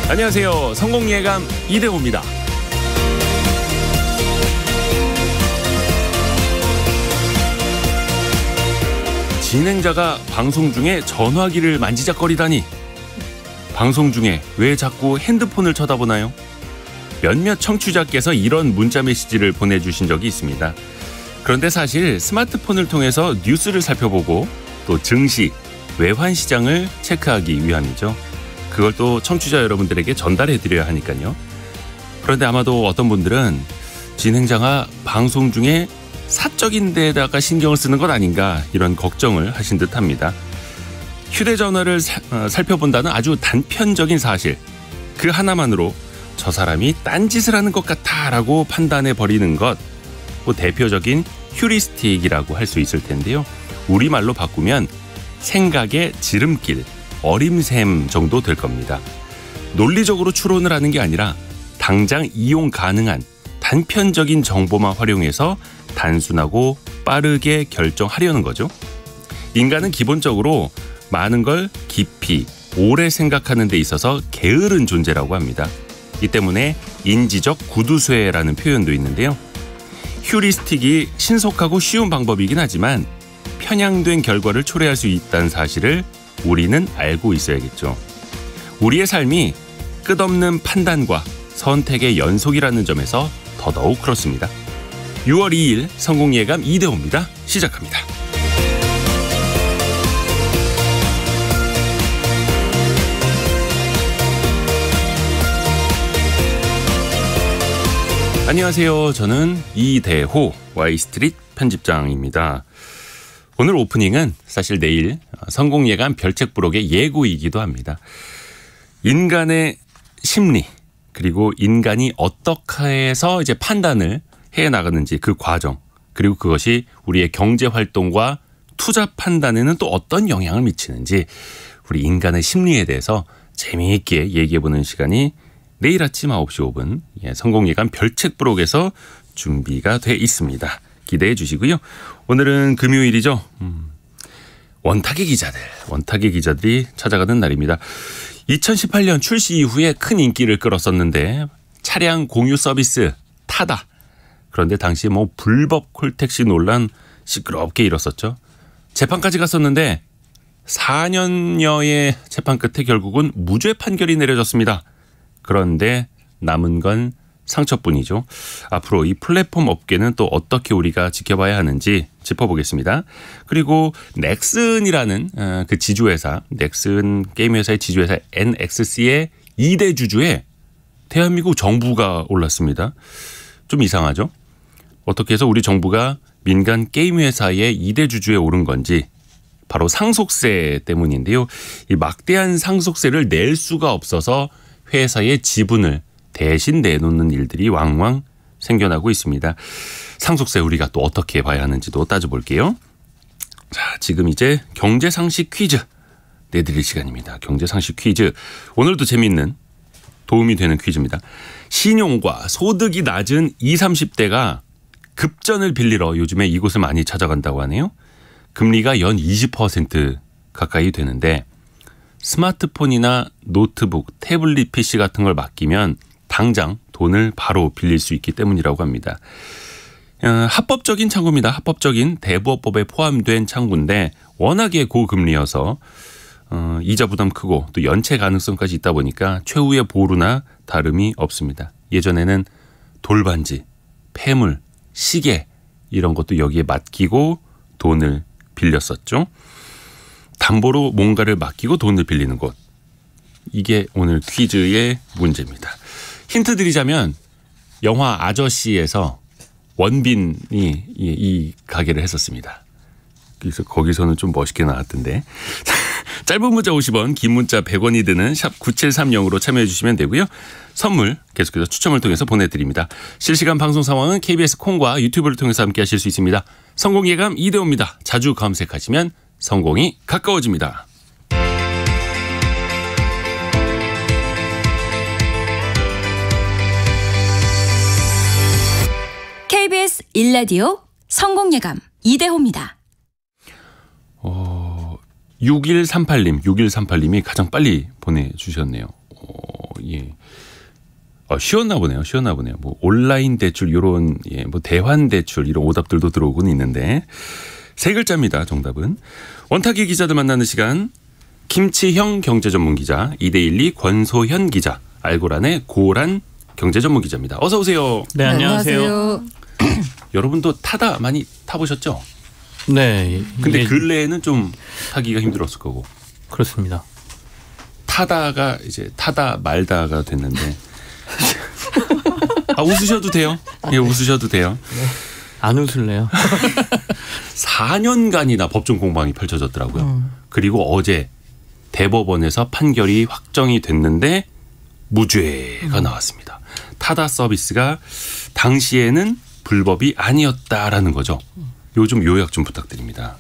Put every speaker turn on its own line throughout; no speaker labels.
안녕하세요. 성공예감 이대호입니다. 진행자가 방송 중에 전화기를 만지작거리다니. 방송 중에 왜 자꾸 핸드폰을 쳐다보나요? 몇몇 청취자께서 이런 문자 메시지를 보내주신 적이 있습니다. 그런데 사실 스마트폰을 통해서 뉴스를 살펴보고 또 증시, 외환시장을 체크하기 위함이죠. 그걸 또 청취자 여러분들에게 전달해드려야 하니까요. 그런데 아마도 어떤 분들은 진행자가 방송 중에 사적인 데다가 신경을 쓰는 것 아닌가 이런 걱정을 하신 듯합니다. 휴대전화를 살펴본다는 아주 단편적인 사실, 그 하나만으로 저 사람이 딴짓을 하는 것 같아라고 판단해버리는 것, 뭐 대표적인 휴리스틱이라고 할 수 있을 텐데요. 우리말로 바꾸면 생각의 지름길, 어림샘 정도 될 겁니다. 논리적으로 추론을 하는 게 아니라 당장 이용 가능한 단편적인 정보만 활용해서 단순하고 빠르게 결정하려는 거죠. 인간은 기본적으로 많은 걸 깊이, 오래 생각하는 데 있어서 게으른 존재라고 합니다. 이 때문에 인지적 구두쇠라는 표현도 있는데요. 휴리스틱이 신속하고 쉬운 방법이긴 하지만 편향된 결과를 초래할 수 있다는 사실을 우리는 알고 있어야겠죠. 우리의 삶이 끝없는 판단과 선택의 연속이라는 점에서 더더욱 그렇습니다. 6월 2일 성공예감 이대호입니다. 시작합니다. 안녕하세요. 저는 이대호 Y스트릿 편집장입니다. 오늘 오프닝은 사실 내일 성공예감 별책부록의 예고이기도 합니다. 인간의 심리, 그리고 인간이 어떻게 해서 이제 판단을 해 나가는지 그 과정, 그리고 그것이 우리의 경제 활동과 투자 판단에는 또 어떤 영향을 미치는지, 우리 인간의 심리에 대해서 재미있게 얘기해보는 시간이 내일 아침 9시 5분 성공예감 별책부록에서 준비가 돼 있습니다. 기대해 주시고요. 오늘은 금요일이죠. 원탁의 기자들이 찾아가는 날입니다. 2018년 출시 이후에 큰 인기를 끌었었는데 차량 공유 서비스 타다. 그런데 당시 불법 콜택시 논란 시끄럽게 일었었죠. 재판까지 갔었는데 4년여의 재판 끝에 결국은 무죄 판결이 내려졌습니다. 그런데 남은 건 상처뿐이죠. 앞으로 이 플랫폼 업계는 또 어떻게 우리가 지켜봐야 하는지 짚어보겠습니다. 그리고 넥슨이라는 그 지주회사, 넥슨 게임회사의 지주회사 NXC의 2대 주주에 대한민국 정부가 올랐습니다. 좀 이상하죠? 어떻게 해서 우리 정부가 민간 게임회사의 2대 주주에 오른 건지, 바로 상속세 때문인데요. 이 막대한 상속세를 낼 수가 없어서 회사의 지분을 대신 내놓는 일들이 왕왕 생겨나고 있습니다. 상속세 우리가 또 어떻게 봐야 하는지도 따져볼게요. 자, 지금 이제 경제상식 퀴즈 내드릴 시간입니다. 경제상식 퀴즈. 오늘도 재미있는, 도움이 되는 퀴즈입니다. 신용과 소득이 낮은 20, 30대가 급전을 빌리러 요즘에 이곳을 많이 찾아간다고 하네요. 금리가 연 20% 가까이 되는데 스마트폰이나 노트북, 태블릿 PC 같은 걸 맡기면 당장 돈을 바로 빌릴 수 있기 때문이라고 합니다. 합법적인 창구입니다. 합법적인 대부업법에 포함된 창구인데 워낙에 고금리여서 이자 부담 크고 또 연체 가능성까지 있다 보니까 최후의 보루나 다름이 없습니다. 예전에는 돌반지, 폐물, 시계 이런 것도 여기에 맡기고 돈을 빌렸었죠. 담보로 뭔가를 맡기고 돈을 빌리는 곳. 이게 오늘 퀴즈의 문제입니다. 힌트 드리자면 영화 아저씨에서 원빈이 이 가게를 했었습니다. 그래서 거기서는 좀 멋있게 나왔던데. 짧은 문자 50원, 긴 문자 100원이 드는 샵 9730으로 참여해 주시면 되고요. 선물 계속해서 추첨을 통해서 보내드립니다. 실시간 방송 상황은 KBS 콩과 유튜브를 통해서 함께 하실 수 있습니다. 성공예감 이대호입니다. 자주 검색하시면 성공이 가까워집니다.
KBS 1라디오 성공예감 이대호입니다.
6138님이 가장 빨리 보내주셨네요. 예. 쉬웠나 보네요. 뭐 온라인 대출 이런 뭐 대환 대출 이런 오답들도 들어오곤 있는데 세 글자입니다. 정답은. 원탁의 기자들 만나는 시간. 김치형 경제 전문 기자, 이데일리 권소현 기자, 알고란의 고란 경제 전문 기자입니다. 어서 오세요.
네, 안녕하세요.
여러분도 타다 많이 타보셨죠?
네.
근데 근래에는 좀 타기가 힘들었을 거고.
그렇습니다.
타다가 이제 타다 말다가 됐는데. 웃으셔도 돼요. 예, 웃으셔도 돼요.
네. 안 웃을래요.
4년간이나 법정 공방이 펼쳐졌더라고요. 그리고 어제 대법원에서 판결이 확정이 됐는데 무죄가 나왔습니다. 타다 서비스가 당시에는 불법이 아니었다라는 거죠. 요즘 요약 좀 부탁드립니다.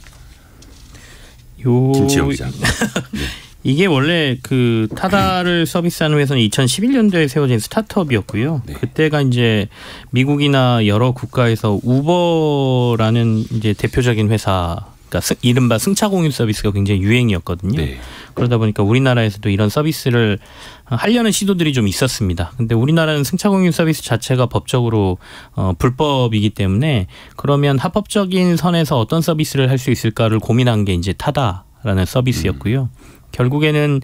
김치영 기자. 네.
이게 원래 그 타다를 서비스하는 회사는 2011년도에 세워진 스타트업이었고요. 네. 그때가 이제 미국이나 여러 국가에서 우버라는 이제 대표적인 회사, 그러니까 이른바 승차 공유 서비스가 굉장히 유행이었거든요. 네. 그러다 보니까 우리나라에서도 이런 서비스를 하려는 시도들이 좀 있었습니다. 근데 우리나라는 승차 공유 서비스 자체가 법적으로 불법이기 때문에 그러면 합법적인 선에서 어떤 서비스를 할 수 있을까를 고민한 게 이제 타다라는 서비스였고요. 결국에는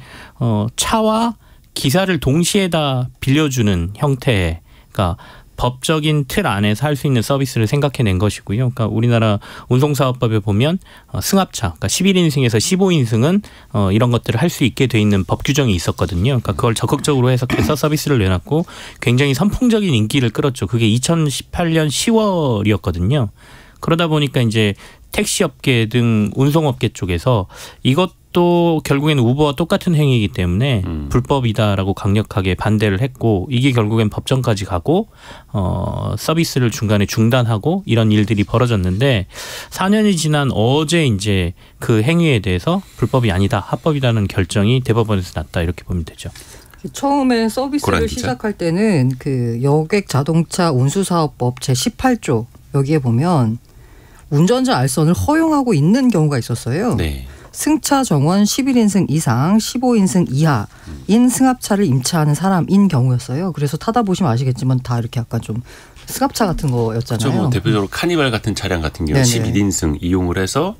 차와 기사를 동시에 다 빌려주는 형태의, 그러니까 법적인 틀 안에서 할 수 있는 서비스를 생각해낸 것이고요. 그러니까 우리나라 운송사업법에 보면 승합차, 그러니까 11인승에서 15인승은 이런 것들을 할 수 있게 돼 있는 법 규정이 있었거든요. 그러니까 그걸 적극적으로 해석해서 서비스를 내놨고 굉장히 선풍적인 인기를 끌었죠. 그게 2018년 10월이었거든요. 그러다 보니까 이제 택시업계 등 운송업계 쪽에서 이것도 결국에는 우버와 똑같은 행위이기 때문에 불법이다라고 강력하게 반대를 했고, 이게 결국엔 법정까지 가고 서비스를 중간에 중단하고 이런 일들이 벌어졌는데 4년이 지난 어제 이제 그 행위에 대해서 불법이 아니다, 합법이라는 결정이 대법원에서 났다, 이렇게 보면 되죠.
처음에 서비스를 시작할 때는 그 여객 자동차 운수사업법 제18조 여기에 보면 운전자 알선을 허용하고 있는 경우가 있었어요. 네. 승차 정원 11인승 이상 15인승 이하인 승합차를 임차하는 사람인 경우였어요. 그래서 타다 보시면 아시겠지만 다 이렇게 약간 좀 승합차 같은 거였잖아요.
그렇죠. 뭐 대표적으로 카니발 같은 차량 같은 경우 11인승 이용을 해서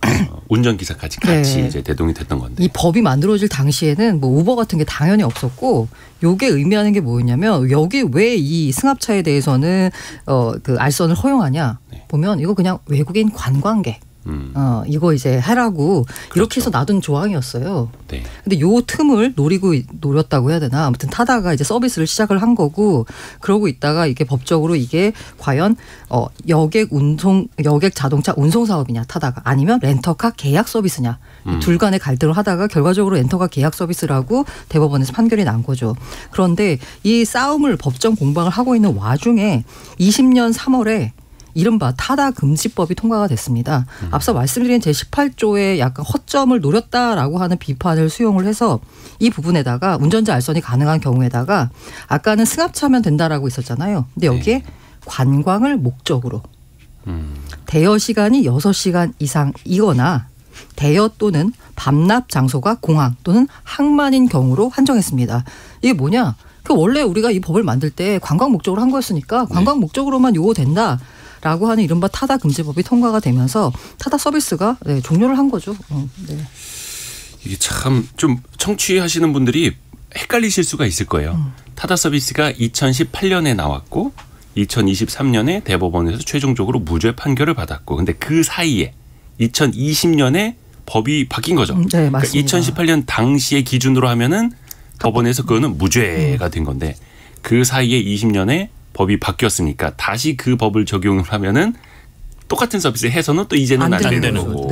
운전기사까지 같이 네. 이제 대동이 됐던 건데.
이 법이 만들어질 당시에는 뭐 우버 같은 게 당연히 없었고, 요게 의미하는 게 뭐였냐면 여기 왜 이 승합차에 대해서는 그 알선을 허용하냐 네. 보면 이거 그냥 외국인 관광객 이거 이제 하라고 그렇죠. 이렇게 해서 놔둔 조항이었어요. 네. 근데 요 틈을 노렸다고 해야 되나? 아무튼 타다가 이제 서비스를 시작을 한 거고, 그러고 있다가 이게 법적으로 이게 과연 여객 자동차 운송 사업이냐 타다가, 아니면 렌터카 계약 서비스냐, 둘 간의 갈등을 하다가 결과적으로 렌터카 계약 서비스라고 대법원에서 판결이 난 거죠. 그런데 이 싸움을 법정 공방을 하고 있는 와중에 20년 3월에 이른바 타다 금지법이 통과가 됐습니다. 앞서 말씀드린 제18조의 약간 허점을 노렸다라고 하는 비판을 수용을 해서 이 부분에다가 운전자 알선이 가능한 경우에다가 아까는 승합차면 된다라고 있었잖아요. 근데 여기에 네. 관광을 목적으로 대여 시간이 6시간 이상이거나 대여 또는 밤낮 장소가 공항 또는 항만인 경우로 한정했습니다. 이게 뭐냐? 그 원래 우리가 이 법을 만들 때 관광 목적으로 한 거였으니까 관광 목적으로만 요거 된다. 라고 하는 이른바 타다 금지법이 통과가 되면서 타다 서비스가 네, 종료를 한 거죠. 네.
이게 참 좀 청취하시는 분들이 헷갈리실 수가 있을 거예요. 타다 서비스가 2018년에 나왔고 2023년에 대법원에서 최종적으로 무죄 판결을 받았고, 근데 그 사이에 2020년에 법이 바뀐 거죠.
네, 맞습니다.
그러니까 2018년 당시의 기준으로 하면은 법원에서 그거는 무죄가 된 건데, 그 사이에 20년에 법이 바뀌었으니까 다시 그 법을 적용을 하면은 똑같은 서비스 해서는 또 이제는 안 되는 거고.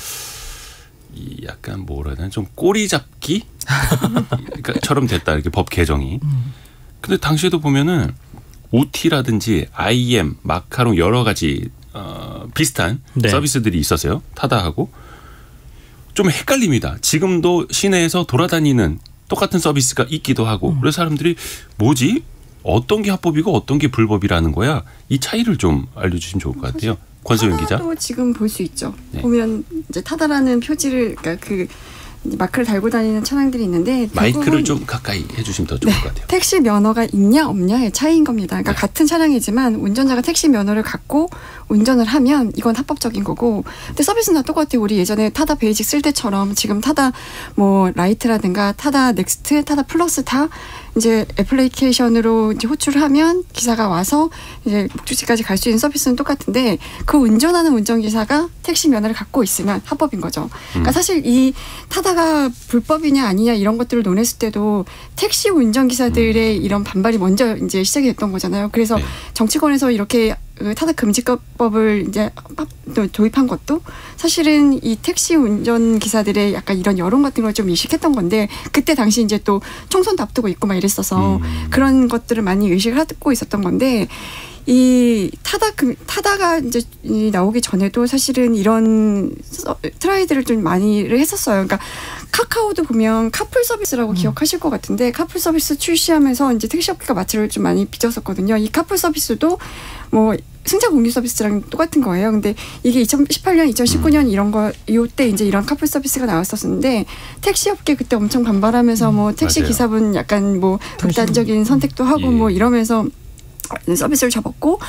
이 약간 뭐라 해야 되나, 좀 꼬리 잡기 처럼 됐다, 이렇게 법 개정이. 근데 당시에도 보면은 OT라든지 IM, 마카롱 여러 가지 비슷한 네. 서비스들이 있었어요. 타다하고. 좀 헷갈립니다. 지금도 시내에서 돌아다니는 똑같은 서비스가 있기도 하고. 그래서 사람들이 뭐지? 어떤 게 합법이고 어떤 게 불법이라는 거야. 이 차이를 좀 알려주시면 좋을 것 같아요. 권소영 기자.
타다도 지금 볼 수 있죠. 네. 보면 이제 타다라는 표지를, 그러니까 그 마크를 달고 다니는 차량들이 있는데
마이크를 좀 가까이 해주시면 더 좋을 것 같아요.
택시 면허가 있냐 없냐의 차이인 겁니다. 그러니까 같은 차량이지만 운전자가 택시 면허를 갖고 운전을 하면 이건 합법적인 거고, 근데 서비스는 다 똑같아요. 우리 예전에 타다 베이직 쓸 때처럼 지금 타다 뭐 라이트라든가 타다 넥스트, 타다 플러스 다 이제 애플리케이션으로 이제 호출을 하면 기사가 와서 이제 목적지까지 갈 수 있는 서비스는 똑같은데, 그 운전하는 운전기사가 택시 면허를 갖고 있으면 합법인 거죠. 그러니까 사실 이 타다가 불법이냐 아니냐 이런 것들을 논했을 때도 택시 운전기사들의 이런 반발이 먼저 이제 시작이 됐던 거잖아요. 그래서
네.
정치권에서 이렇게 타다 금지법을 이제 도입한 것도 사실은 이 택시 운전 기사들의 약간 이런 여론 같은 걸 좀 인식했던 건데, 그때 당시 이제 또 총선도 앞두고 있고 막 이랬어서 그런 것들을 많이 의식을 하고 있었던 건데, 이 타다가 이제 나오기 전에도 사실은 이런 트라이들을 좀 많이를 했었어요. 그러니까 카카오도 보면 카풀 서비스라고 기억하실 것 같은데, 카풀 서비스 출시하면서 이제 택시업계가 마찰을 좀 많이 빚었었거든요. 이 카풀 서비스도 뭐 승차 공유 서비스랑 똑같은 거예요. 근데 이게 2018년, 2019년 이런 거 이때 이제 이런 카풀 서비스가 나왔었는데, 택시업계 그때 엄청 반발하면서 뭐 택시
맞아요.
기사분 약간 뭐 극단적인 선택도 하고
예.
뭐 이러면서 서비스를 접었고,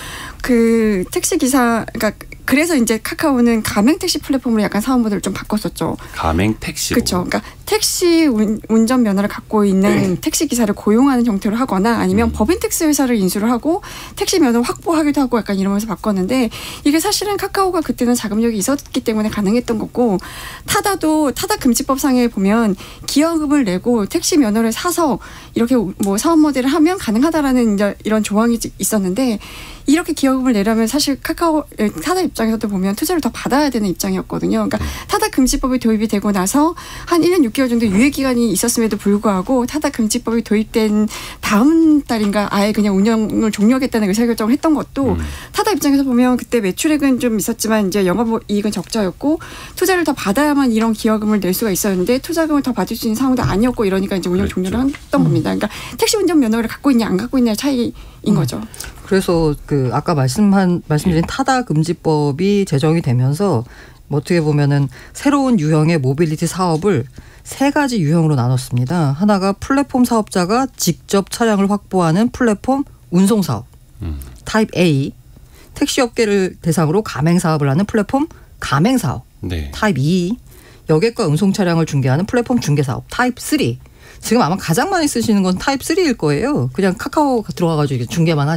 그 택시 기사, 그러니까 그래서 이제 카카오는 가맹 택시 플랫폼으로 약간 사업 모델을 좀 바꿨었죠.
가맹 택시로.
그렇죠. 그러니까 택시 운전 면허를 갖고 있는 택시 기사를 고용하는 형태로 하거나 아니면 법인 택시 회사를 인수를 하고 택시 면허 확보하기도 하고 약간 이러면서 바꿨는데, 이게 사실은 카카오가 그때는 자금력이 있었기 때문에 가능했던 거고, 타다도 타다 금지법상에 보면 기여금을 내고 택시 면허를 사서 이렇게 뭐 사업 모델을 하면 가능하다라는 이제 이런 조항이 있었는데, 이렇게 기여금을 내려면 사실 카카오 타다 입장에서도 보면 투자를 더 받아야 되는 입장이었거든요. 그러니까 타다 금지법이 도입이 되고 나서 한 1년 6개월 정도 유예 기간이 있었음에도 불구하고 타다 금지법이 도입된 다음 달인가 아예 그냥 운영을 종료하겠다는 의사결정을 했던 것도 타다 입장에서 보면 그때 매출액은 좀 있었지만 이제 영업이익은 적자였고, 투자를 더 받아야만 이런 기여금을 낼 수가 있었는데 투자금을 더 받을 수 있는 상황도 아니었고 이러니까 이제 운영 종료를 했던 겁니다. 그러니까 택시 운전 면허를 갖고 있냐 안 갖고 있냐의 차이인 거죠.
그래서 그 아까 말씀드린 타다 금지법이 제정이 되면서 뭐 어떻게 보면은 새로운 유형의 모빌리티 사업을 세 가지 유형으로 나눴습니다. 하나가 플랫폼 사업자가 직접 차량을 확보하는 플랫폼 운송 사업, 타입 A. 택시 업계를 대상으로 가맹 사업을 하는 플랫폼 가맹 사업,
네.
타입 2. 여객과 운송 차량을 중개하는 플랫폼 중개 사업, 타입 3. 지금 아마 가장 많이 쓰시는 건 타입 3일 거예요. 그냥 카카오 들어가가지고 중개만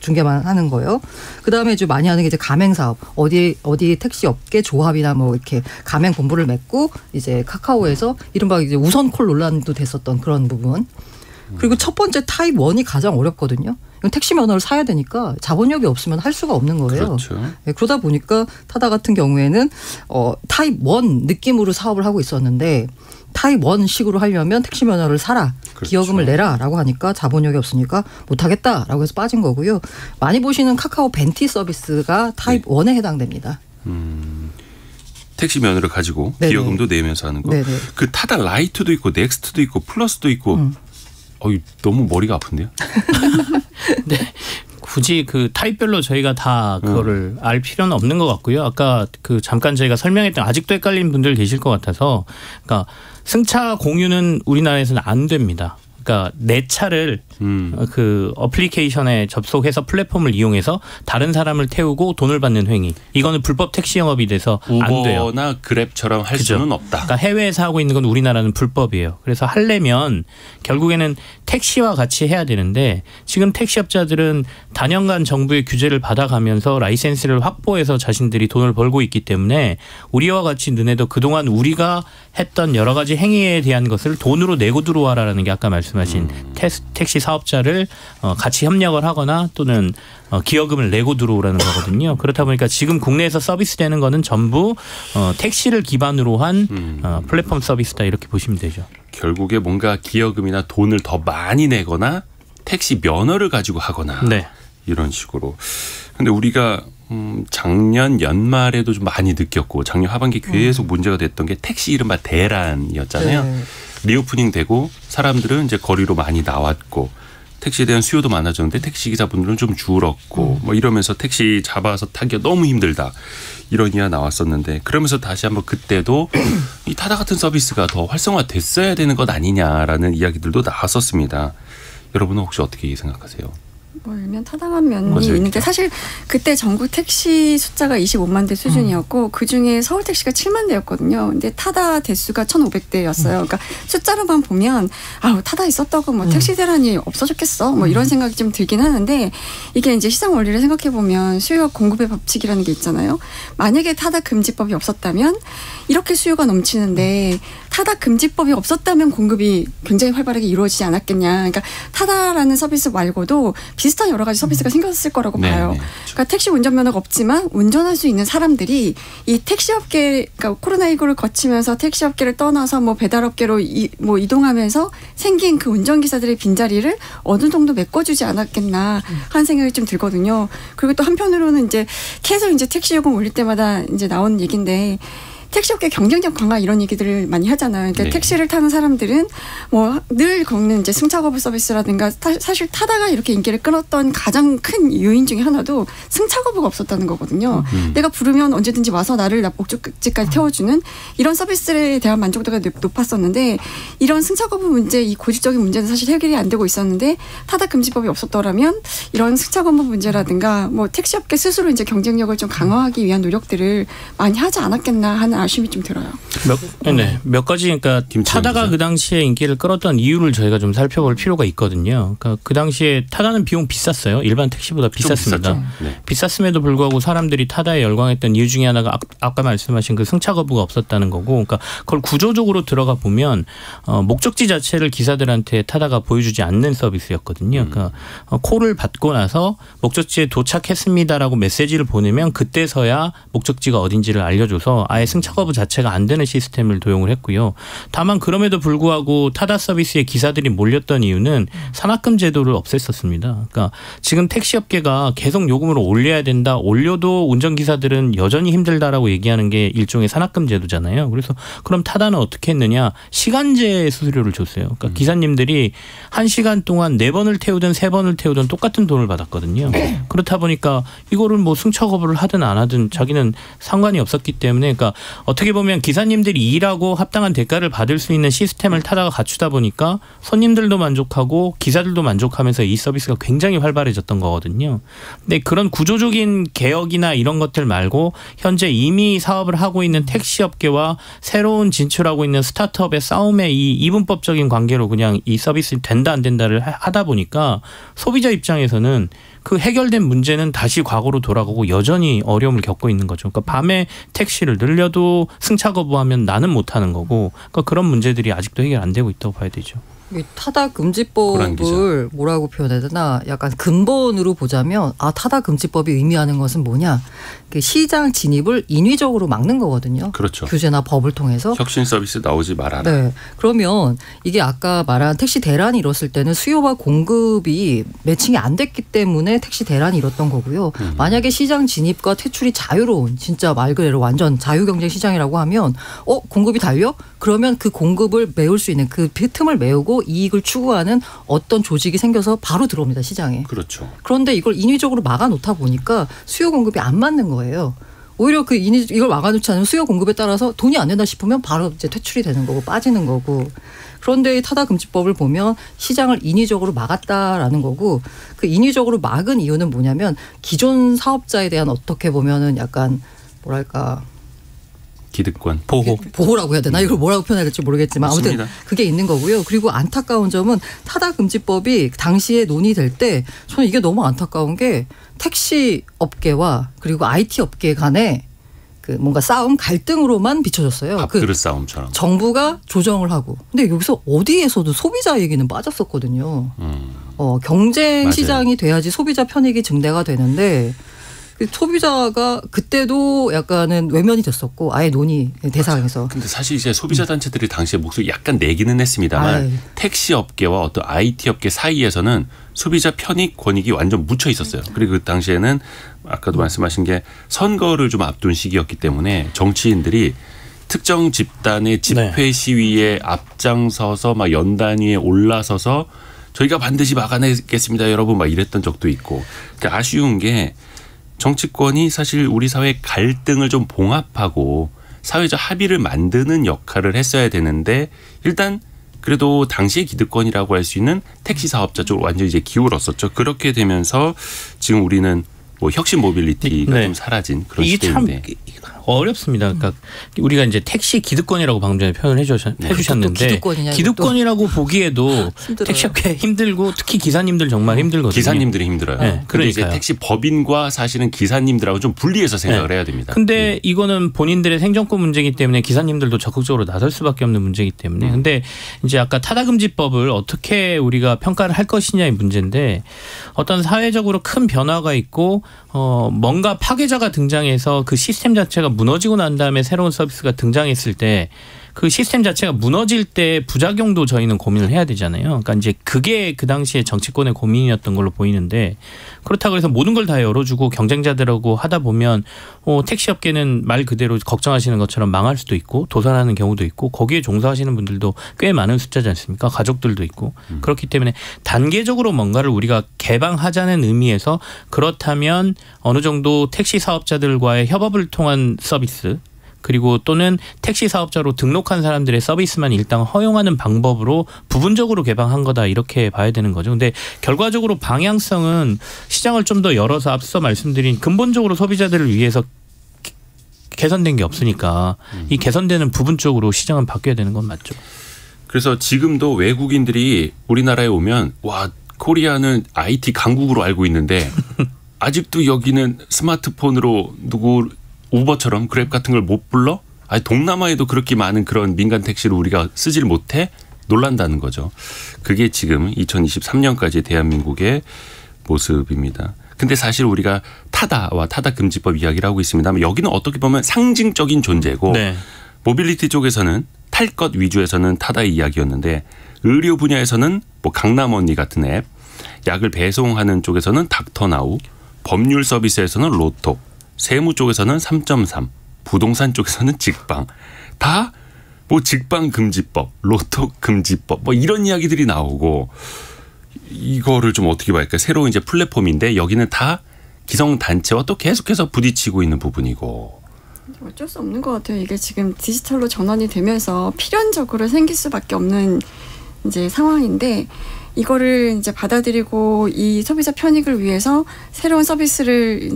하는 거예요. 그 다음에 좀 많이 하는 게 이제 가맹 사업. 어디 택시 업계 조합이나 뭐 이렇게 가맹 본부를 맺고 이제 카카오에서 이른바 이제 우선콜 논란도 됐었던 그런 부분. 그리고 첫 번째 타입 1이 가장 어렵거든요. 이건 택시 면허를 사야 되니까 자본력이 없으면 할 수가 없는 거예요.
그렇죠.
네, 그러다 보니까 타다 같은 경우에는 타입 1 느낌으로 사업을 하고 있었는데, 타입 1식으로 하려면 택시 면허를 사라.
그렇죠.
기여금을 내라라고 하니까 자본력이 없으니까 못하겠다라고 해서 빠진 거고요. 많이 보시는 카카오 벤티 서비스가 타입 1에 해당됩니다.
택시 면허를 가지고
네네.
기여금도 내면서 하는 거.
네네.
그 타다 라이트도 있고 넥스트도 있고 플러스도 있고. 너무 머리가 아픈데요.
네. 굳이 그 타입별로 저희가 다 그거를 알 필요는 없는 것 같고요. 아까 그 잠깐 저희가 설명했던, 아직도 헷갈리는 분들 계실 것 같아서, 그러니까 승차 공유는 우리나라에서는 안 됩니다. 그러니까 내 차를 그 어플리케이션에 접속해서 플랫폼을 이용해서 다른 사람을 태우고 돈을 받는 행위, 이거는 불법 택시 영업이 돼서 안 돼요.
우버나 그랩처럼 할
그죠.
수는 없다.
그러니까 해외에서 하고 있는 건 우리나라는 불법이에요. 그래서 하려면 결국에는 택시와 같이 해야 되는데, 지금 택시업자들은 단연간 정부의 규제를 받아가면서 라이센스를 확보해서 자신들이 돈을 벌고 있기 때문에 우리와 같이 눈에도 그동안 우리가 했던 여러 가지 행위에 대한 것을 돈으로 내고 들어와라라는 게 아까 말씀하신 택시 사업자를 같이 협력을 하거나 또는 기여금을 내고 들어오라는 거거든요. 그렇다 보니까 지금 국내에서 서비스되는 거는 전부 택시를 기반으로 한 플랫폼 서비스다, 이렇게 보시면 되죠.
결국에 뭔가 기여금이나 돈을 더 많이 내거나 택시 면허를 가지고 하거나
네.
이런 식으로. 근데 우리가 작년 연말에도 좀 많이 느꼈고 작년 하반기 계속 문제가 됐던 게 택시 이른바 대란이었잖아요.
네.
리오프닝 되고 사람들은 이제 거리로 많이 나왔고 택시에 대한 수요도 많아졌는데 택시 기사분들은 좀 줄었고 뭐 이러면서 택시 잡아서 타기가 너무 힘들다, 이런 이야기가 나왔었는데, 그러면서 다시 한번 그때도 이 타다 같은 서비스가 더 활성화됐어야 되는 것 아니냐라는 이야기들도 나왔었습니다. 여러분은 혹시 어떻게 생각하세요?
뭐 일면 타당한 면이 있는데 사실 그때 전국 택시 숫자가 25만 대 수준이었고 그중에 서울 택시가 7만 대였거든요. 근데 타다 대수가 1,500대였어요. 그러니까 숫자로만 보면 타다 있었다고 뭐 택시 대란이 없어졌겠어. 뭐 이런 생각이 좀 들긴 하는데 이게 이제 시장 원리를 생각해 보면 수요와 공급의 법칙이라는 게 있잖아요. 만약에 타다 금지법이 없었다면 이렇게 수요가 넘치는데 타다 금지법이 없었다면 공급이 굉장히 활발하게 이루어지지 않았겠냐. 그러니까 타다라는 서비스 말고도 비슷한 여러 가지 서비스가 생겼을 거라고 봐요. 그러니까 택시 운전면허가 없지만 운전할 수 있는 사람들이 이 택시업계, 그러니까 코로나19를 거치면서 택시업계를 떠나서 뭐 배달업계로 이동하면서 생긴 그 운전기사들의 빈자리를 어느 정도 메꿔주지 않았겠나 하는 생각이 좀 들거든요. 그리고 또 한편으로는 이제 계속 이제 택시 요금 올릴 때마다 이제 나오는 얘기인데 택시업계 경쟁력 강화 이런 얘기들을 많이 하잖아요. 그러니까 택시를 타는 사람들은 뭐 늘 겪는 이제 승차 거부 서비스라든가 사실 타다가 이렇게 인기를 끌었던 가장 큰 요인 중에 하나도 승차 거부가 없었다는 거거든요. 내가 부르면 언제든지 와서 나를 목적지까지 태워주는 이런 서비스에 대한 만족도가 높았었는데 이런 승차 거부 문제, 이 고질적인 문제는 사실 해결이 안 되고 있었는데 타다 금지법이 없었더라면 이런 승차 거부 문제라든가 뭐 택시업계 스스로 이제 경쟁력을 좀 강화하기 위한 노력들을 많이 하지 않았겠나 하는 아쉬움이 좀 들어요.
몇 가지 그러니까 타다가 그 당시에 인기를 끌었던 이유를 저희가 좀 살펴볼 필요가 있거든요. 그러니까 그 당시에 타다는 비용 비쌌어요. 일반 택시보다 비쌌습니다. 비쌌음에도 불구하고 사람들이 타다에 열광했던 이유 중에 하나가 아까 말씀하신 그 승차 거부가 없었다는 거고, 그러니까 그걸 구조적으로 들어가 보면 목적지 자체를 기사들한테 타다가 보여주지 않는 서비스였거든요. 그러니까 콜을 받고 나서 목적지에 도착했습니다라고 메시지를 보내면 그때서야 목적지가 어딘지를 알려줘서 아예 승차 거부 자체가 안 되는 시스템을 도용을 했고요. 다만 그럼에도 불구하고 타다 서비스에 기사들이 몰렸던 이유는 산악금 제도를 없앴었습니다. 그러니까 지금 택시업계가 계속 요금을 올려야 된다. 올려도 운전기사들은 여전히 힘들다라고 얘기하는 게 일종의 산악금 제도잖아요. 그래서 그럼 타다는 어떻게 했느냐. 시간제 수수료를 줬어요. 그러니까 기사님들이 1시간 동안 4번을 태우든 3번을 태우든 똑같은 돈을 받았거든요. 그렇다 보니까 이거를 뭐 승차 거부를 하든 안 하든 자기는 상관이 없었기 때문에 그러니까 어떻게 보면 기사님들이 일하고 합당한 대가를 받을 수 있는 시스템을 타다가 갖추다 보니까 손님들도 만족하고 기사들도 만족하면서 이 서비스가 굉장히 활발해졌던 거거든요. 근데 그런 구조적인 개혁이나 이런 것들 말고 현재 이미 사업을 하고 있는 택시업계와 새로운 진출하고 있는 스타트업의 싸움의 이 이분법적인 관계로 그냥 이 서비스 된다 안 된다를 하다 보니까 소비자 입장에서는 그 해결된 문제는 다시 과거로 돌아가고 여전히 어려움을 겪고 있는 거죠. 그러니까 밤에 택시를 늘려도 승차 거부하면 나는 못하는 거고, 그러니까 그런 문제들이 아직도 해결 안 되고 있다고 봐야 되죠.
타다 금지법을 뭐라고 표현해야 되나 약간 근본으로 보자면 타다 금지법이 의미하는 것은 뭐냐. 시장 진입을 인위적으로 막는 거거든요.
그렇죠.
규제나 법을 통해서.
혁신 서비스 나오지 말아라.
네. 그러면 이게 아까 말한 택시 대란이 일었을 때는 수요와 공급이 매칭이 안 됐기 때문에 택시 대란이 일었던 거고요. 만약에 시장 진입과 퇴출이 자유로운 진짜 말 그대로 완전 자유경쟁 시장이라고 하면 공급이 달려? 그러면 그 공급을 메울 수 있는 그 틈을 메우고 이익을 추구하는 어떤 조직이 생겨서 바로 들어옵니다. 시장에.
그렇죠.
그런데 이걸 인위적으로 막아놓다 보니까 수요 공급이 안 맞는 거예요. 오히려 이걸 막아놓지 않으면 수요 공급에 따라서 돈이 안 된다 싶으면 바로 이제 퇴출이 되는 거고 빠지는 거고. 그런데 타다 금지법을 보면 시장을 인위적으로 막았다라는 거고, 그 인위적으로 막은 이유는 뭐냐면 기존 사업자에 대한 어떻게 보면은 약간 뭐랄까
기득권
보호라고 해야 되나? 이걸 뭐라고 표현해야 될지 모르겠지만
맞습니다.
아무튼 그게 있는 거고요. 그리고 안타까운 점은 타다 금지법이 당시에 논의될 때 저는 이게 너무 안타까운 게 택시 업계와 그리고 IT 업계 간에 그 뭔가 싸움 갈등으로만 비춰졌어요.
밥그릇 싸움처럼.
정부가 조정을 하고. 근데 여기서 어디에서도 소비자 얘기는 빠졌었거든요. 경쟁
맞아요.
시장이 돼야지 소비자 편익이 증대가 되는데 소비자가 그때도 약간은 외면이 됐었고 아예 논의 대상에서.
근데 사실 이제 소비자 단체들이 당시에 목소리 약간 내기는 했습니다만 택시 업계와 어떤 IT 업계 사이에서는 소비자 편익 권익이 완전 묻혀 있었어요. 그리고 그 당시에는 아까도 말씀하신 게 선거를 좀 앞둔 시기였기 때문에 정치인들이 특정 집단의 집회 시위에 앞장서서 막 연단위에 올라서서 저희가 반드시 막아내겠습니다, 여러분 막 이랬던 적도 있고. 그러니까 아쉬운 게 정치권이 사실 우리 사회 갈등을 좀 봉합하고 사회적 합의를 만드는 역할을 했어야 되는데 일단 그래도 당시의 기득권이라고 할 수 있는 택시 사업자 쪽으로 완전히 이제 기울었었죠. 그렇게 되면서 지금 우리는 뭐 혁신 모빌리티가
네.
좀 사라진 그런
이게
시대인데.
참 어렵습니다. 그러니까 우리가 이제 택시 기득권이라고 방금 전에 표현을 해주셨는데 기득권이라고 보기에도 택시업계 힘들고 특히 기사님들 정말 힘들거든요.
기사님들이 힘들어요.
네,
그런데 이제 택시 법인과 사실은 기사님들하고 좀 분리해서 생각을 해야 됩니다.
근데 이거는 본인들의 생존권 문제이기 때문에 기사님들도 적극적으로 나설 수밖에 없는 문제이기 때문에 근데 이제 아까 타다금지법을 어떻게 우리가 평가를 할 것이냐의 문제인데 어떤 사회적으로 큰 변화가 있고 뭔가 파괴자가 등장해서 그 시스템 자체가 무너지고 난 다음에 새로운 서비스가 등장했을 때 그 시스템 자체가 무너질 때 부작용도 저희는 고민을 해야 되잖아요. 그러니까 이제 그게 그 당시에 정치권의 고민이었던 걸로 보이는데 그렇다고 해서 모든 걸 다 열어주고 경쟁자들하고 하다 보면 택시업계는 말 그대로 걱정하시는 것처럼 망할 수도 있고 도산하는 경우도 있고 거기에 종사하시는 분들도 꽤 많은 숫자지 않습니까? 가족들도 있고 그렇기 때문에 단계적으로 뭔가를 우리가 개방하자는 의미에서 그렇다면 어느 정도 택시 사업자들과의 협업을 통한 서비스 그리고 또는 택시 사업자로 등록한 사람들의 서비스만 일단 허용하는 방법으로 부분적으로 개방한 거다 이렇게 봐야 되는 거죠. 근데 결과적으로 방향성은 시장을 좀 더 열어서 앞서 말씀드린 근본적으로 소비자들을 위해서 개선된 게 없으니까 이 개선되는 부분 쪽으로 시장은 바뀌어야 되는 건 맞죠.
그래서 지금도 외국인들이 우리나라에 오면 와 코리아는 IT 강국으로 알고 있는데 아직도 여기는 스마트폰으로 누구 우버처럼 그랩 같은 걸 못 불러? 아니 동남아에도 그렇게 많은 그런 민간 택시를 우리가 쓰질 못해? 놀란다는 거죠. 그게 지금 2023년까지 대한민국의 모습입니다. 근데 사실 우리가 타다와 타다 금지법 이야기를 하고 있습니다만 여기는 어떻게 보면 상징적인 존재고
네.
모빌리티 쪽에서는 탈 것 위주에서는 타다의 이야기였는데 의료 분야에서는 뭐 강남 언니 같은 앱, 약을 배송하는 쪽에서는 닥터나우, 법률 서비스에서는 로톡, 세무 쪽에서는 3.3, 부동산 쪽에서는 직방. 다 뭐 직방 금지법, 로톡 금지법 뭐 이런 이야기들이 나오고 이거를 좀 어떻게 봐야 할까요? 새로운 이제 플랫폼인데 여기는 다 기성단체와 또 계속해서 부딪히고 있는 부분이고.
어쩔 수 없는 것 같아요. 이게 지금 디지털로 전환이 되면서 필연적으로 생길 수밖에 없는 이제 상황인데 이거를 이제 받아들이고 이 소비자 편익을 위해서 새로운 서비스를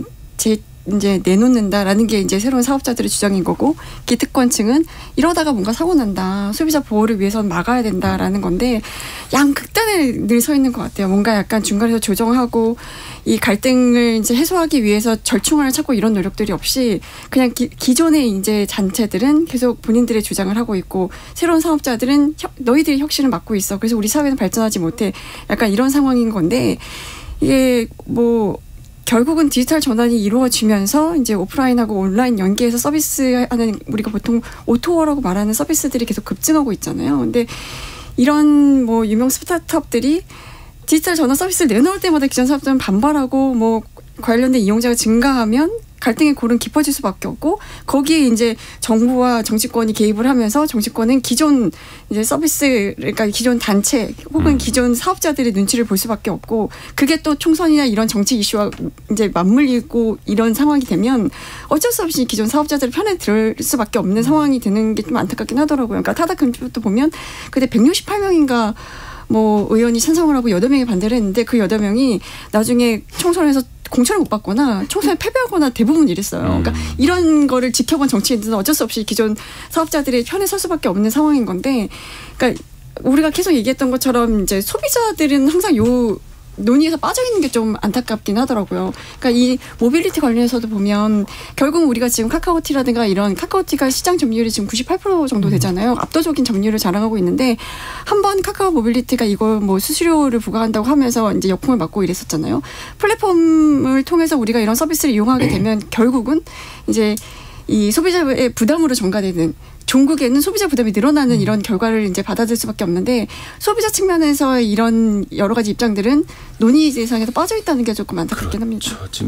이제 내놓는다라는 게 이제 새로운 사업자들의 주장인 거고 기득권층은 이러다가 뭔가 사고 난다. 소비자 보호를 위해서는 막아야 된다라는 건데 양극단에 늘 서 있는 것 같아요. 뭔가 약간 중간에서 조정하고 이 갈등을 이제 해소하기 위해서 절충안을 찾고 이런 노력들이 없이 그냥 기존의 이제 단체들은 계속 본인들의 주장을 하고 있고 새로운 사업자들은 너희들이 혁신을 막고 있어. 그래서 우리 사회는 발전하지 못해. 약간 이런 상황인 건데 이게 뭐 결국은 디지털 전환이 이루어지면서 이제 오프라인하고 온라인 연계해서 서비스하는 우리가 보통 오토워라고 말하는 서비스들이 계속 급증하고 있잖아요. 근데 이런 뭐 유명 스타트업들이 디지털 전환 서비스를 내놓을 때마다 기존 사업자는 반발하고 뭐 관련된 이용자가 증가하면 갈등의 골은 깊어질 수밖에 없고 거기에 이제 정부와 정치권이 개입을 하면서 정치권은 기존 이제 서비스 그러니까 기존 단체 혹은 기존 사업자들의 눈치를 볼 수밖에 없고 그게 또 총선이나 이런 정치 이슈와 이제 맞물리고 이런 상황이 되면 어쩔 수 없이 기존 사업자들의 편에 들 수밖에 없는 상황이 되는 게 좀 안타깝긴 하더라고요. 그러니까 타다 금지법도 보면 그때 168명인가 뭐 의원이 찬성을 하고 8명이 반대를 했는데 그 8명이 나중에 총선에서 공천을 못 받거나 총선에 패배하거나 대부분 이랬어요. 그러니까 이런 거를 지켜본 정치인들은 어쩔 수 없이 기존 사업자들의 편에 설 수밖에 없는 상황인 건데 그러니까 우리가 계속 얘기했던 것처럼 이제 소비자들은 항상 요 논의에서 빠져 있는 게 좀 안타깝긴 하더라고요. 그러니까 이 모빌리티 관련해서도 보면 결국 우리가 지금 카카오티라든가 이런 카카오티가 시장 점유율이 지금 98% 정도 되잖아요. 압도적인 점유율을 자랑하고 있는데 한번 카카오 모빌리티가 이걸 뭐 수수료를 부과한다고 하면서 이제 역풍을 맞고 이랬었잖아요. 플랫폼을 통해서 우리가 이런 서비스를 이용하게 되면 결국은 이제 이 소비자의 부담으로 전가되는 종국에는 소비자 부담이 늘어나는 이런 결과를 이제 받아들일 수밖에 없는데 소비자 측면에서 이런 여러 가지 입장들은 논의 대상에서 빠져 있다는 게 조금 안타깝긴 합니다.
그렇죠. 지금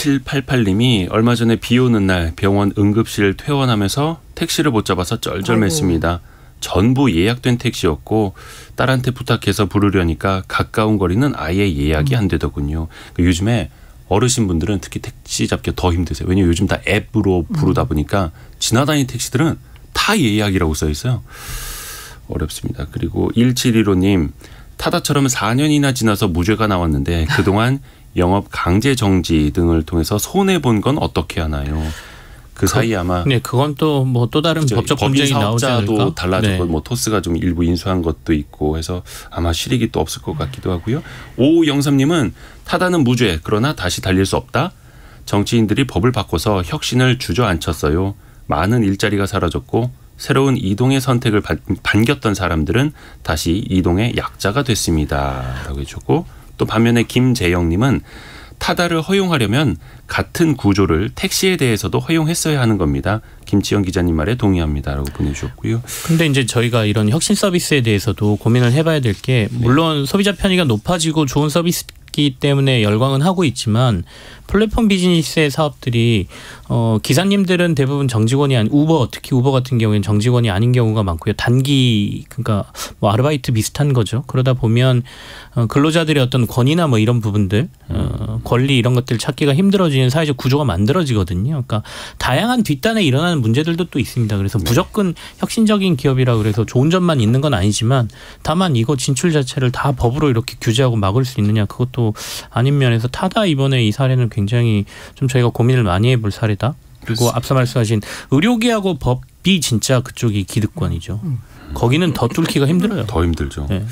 1788님이 얼마 전에 비 오는 날 병원 응급실 퇴원하면서 택시를 못 잡아서 쩔쩔맸습니다. 전부 예약된 택시였고 딸한테 부탁해서 부르려니까 가까운 거리는 아예 예약이 안 되더군요. 요즘에 어르신분들은 특히 택시 잡기가 더 힘드세요. 왜냐하면 요즘 다 앱으로 부르다 보니까 지나다니는 택시들은 다 예약이라고 써 있어요. 어렵습니다. 그리고 1715님 타다처럼 4년이나 지나서 무죄가 나왔는데 그동안 영업 강제 정지 등을 통해서 손해 본 건 어떻게 하나요? 그 사이 아마
네, 그건 또 뭐 또 다른 법적 분쟁이 나오지 않을까?
법인사업자도 달라졌고
네.
뭐 토스가 좀 일부 인수한 것도 있고 해서 아마 실익이 또 없을 것 같기도 하고요. 5503님은 타다는 무죄 그러나 다시 달릴 수 없다. 정치인들이 법을 바꿔서 혁신을 주저앉혔어요. 많은 일자리가 사라졌고 새로운 이동의 선택을 반겼던 사람들은 다시 이동의 약자가 됐습니다. 라고 해주고 또 반면에 김재영님은 타다를 허용하려면 같은 구조를 택시에 대해서도 허용했어야 하는 겁니다. 김치영 기자님 말에 동의합니다. 라고 보내주셨고요.
근데 이제 저희가 이런 혁신 서비스에 대해서도 고민을 해봐야 될 게 물론 소비자 편의가 높아지고 좋은 서비스이기 때문에 열광은 하고 있지만 플랫폼 비즈니스의 사업들이 기사님들은 대부분 정직원이 아닌 우버 특히 우버 같은 경우에는 정직원이 아닌 경우가 많고요. 단기 그러니까 뭐 아르바이트 비슷한 거죠. 그러다 보면 근로자들의 어떤 권위나 뭐 이런 부분들 권리 이런 것들 찾기가 힘들어지는 사회적 구조가 만들어지거든요. 그러니까 다양한 뒷단에 일어나는 문제들도 또 있습니다. 그래서 무조건 혁신적인 기업이라 그래서 좋은 점만 있는 건 아니지만 다만 이거 진출 자체를 다 법으로 이렇게 규제하고 막을 수 있느냐 그것도 아닌 면에서 타다 이번에 이 사례는 굉장히 좀 저희가 고민을 많이 해볼 사례다. 그리고 앞서 말씀하신 의료계하고 법이 진짜 그쪽이 기득권이죠. 거기는 더 뚫기가 힘들어요.
더 힘들죠.
네.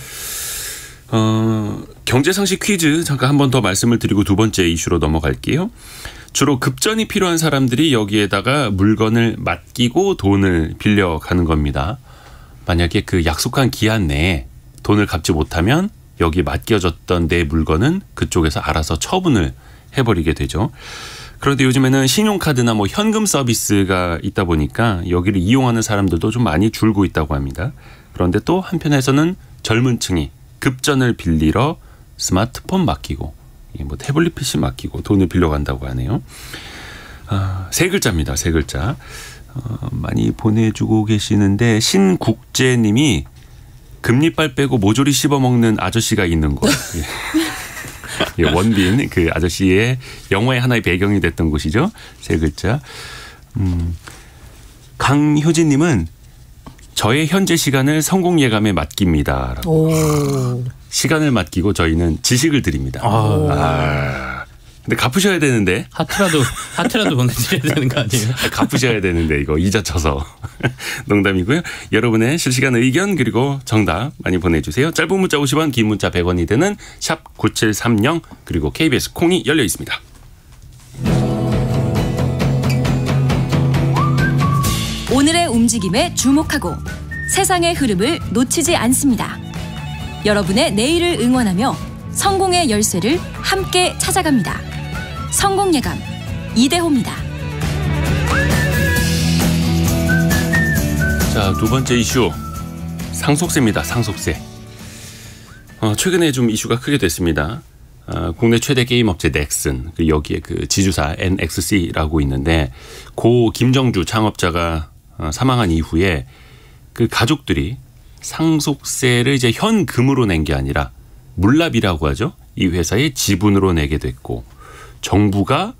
경제상식 퀴즈 잠깐 한 번 더 말씀을 드리고 두 번째 이슈로 넘어갈게요. 주로 급전이 필요한 사람들이 여기에다가 물건을 맡기고 돈을 빌려가는 겁니다. 만약에 그 약속한 기한 내에 돈을 갚지 못하면 여기 맡겨졌던 내 물건은 그쪽에서 알아서 처분을 해버리게 되죠. 그런데 요즘에는 신용카드나 뭐 현금 서비스가 있다 보니까 여기를 이용하는 사람들도 좀 많이 줄고 있다고 합니다. 그런데 또 한편에서는 젊은 층이 급전을 빌리러 스마트폰 맡기고 뭐 태블릿 PC 맡기고 돈을 빌려간다고 하네요. 세 글자입니다. 세 글자. 많이 보내주고 계시는데 신국재님이 금리빨 빼고 모조리 씹어먹는 아저씨가 있는 곳. 예, 원빈 그 아저씨의 영화의 하나의 배경이 됐던 곳이죠. 세 글자. 강효진님은 저의 현재 시간을 성공예감에 맡깁니다. 라고. 시간을 맡기고 저희는 지식을 드립니다. 근데 갚으셔야 되는데.
하트라도 보내드려야 되는 거 아니에요?
갚으셔야 되는데 이거 이자 쳐서. 농담이고요. 여러분의 실시간 의견 그리고 정답 많이 보내주세요. 짧은 문자 50원 긴 문자 100원이 되는 샵 9730 그리고 KBS 콩이 열려 있습니다.
오늘의 움직임에 주목하고 세상의 흐름을 놓치지 않습니다. 여러분의 내일을 응원하며 성공의 열쇠를 함께 찾아갑니다. 성공예감 이대호입니다.
자, 두 번째 이슈 상속세입니다. 상속세. 최근에 좀 이슈가 크게 됐습니다. 국내 최대 게임 업체 넥슨 여기에 그 지주사 NXC라고 있는데 고 김정주 창업자가 사망한 이후에 그 가족들이 상속세를 이제 현금으로 낸 게 아니라 물납이라고 하죠. 이 회사의 지분으로 내게 됐고 정부가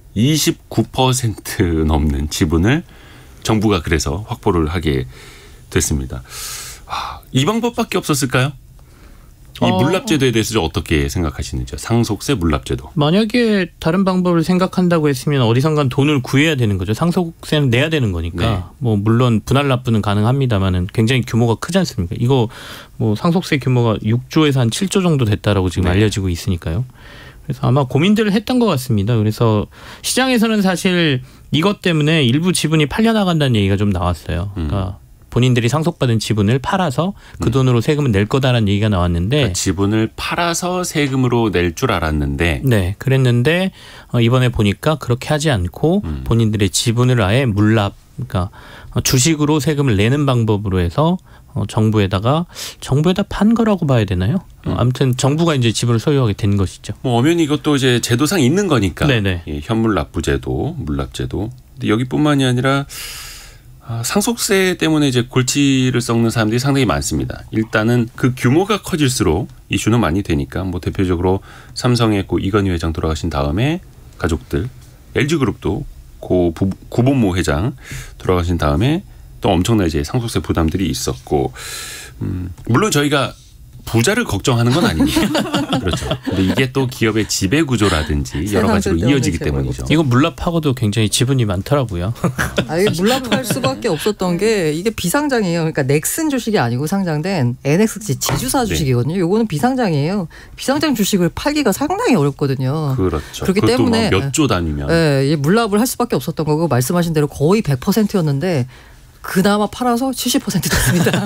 29% 넘는 지분을 정부가 그래서 확보를 하게 됐습니다. 이 방법밖에 없었을까요? 이 물납제도에 대해서 어떻게 생각하시는지요? 상속세 물납제도.
만약에 다른 방법을 생각한다고 했으면 어디선가 돈을 구해야 되는 거죠. 상속세는 내야 되는 거니까. 네. 뭐 물론 분할 납부는 가능합니다만은 굉장히 규모가 크지 않습니까? 이거 뭐 상속세 규모가 6조에서 한 7조 정도 됐다라고 지금 알려지고 있으니까요. 그래서 아마 고민들을 했던 것 같습니다. 그래서 시장에서는 사실 이것 때문에 일부 지분이 팔려나간다는 얘기가 좀 나왔어요. 그러니까 본인들이 상속받은 지분을 팔아서 그 돈으로 세금을 낼 거다라는 얘기가 나왔는데
그러니까 지분을 팔아서 세금으로 낼 줄 알았는데
네, 그랬는데 이번에 보니까 그렇게 하지 않고 본인들의 지분을 아예 물납 그러니까 주식으로 세금을 내는 방법으로 해서 정부에다 판 거라고 봐야 되나요? 아무튼 정부가 이제 지분을 소유하게 된 것이죠.
뭐 엄연히 이것도 이제 제도상 있는 거니까.
네네.
예, 현물납부제도, 물납제도. 근데 여기뿐만이 아니라 상속세 때문에 이제 골치를 썩는 사람들이 상당히 많습니다. 일단은 그 규모가 커질수록 이슈는 많이 되니까 뭐 대표적으로 삼성의 고 이건희 회장 돌아가신 다음에 가족들, LG그룹도 고 구본모 회장 돌아가신 다음에 또 엄청난 이제 상속세 부담들이 있었고, 물론 저희가 부자를 걱정하는 건 아닙니다. 그렇죠. 근데 이게 또 기업의 지배 구조라든지 여러 가지로 이어지기 때문이죠.
이거 물납하고도 굉장히 지분이 많더라고요.
이게 물납할 수밖에 없었던 게 이게 비상장이에요. 그러니까 넥슨 주식이 아니고 상장된 NXG 지주사 주식이거든요. 요거는 비상장이에요. 비상장 주식을 팔기가 상당히 어렵거든요.
그렇죠.
그렇기 때문에
몇 조 단위면.
네, 물납을 할 수밖에 없었던 거고 말씀하신 대로 거의 100%였는데 그나마 팔아서 70% 됐습니다.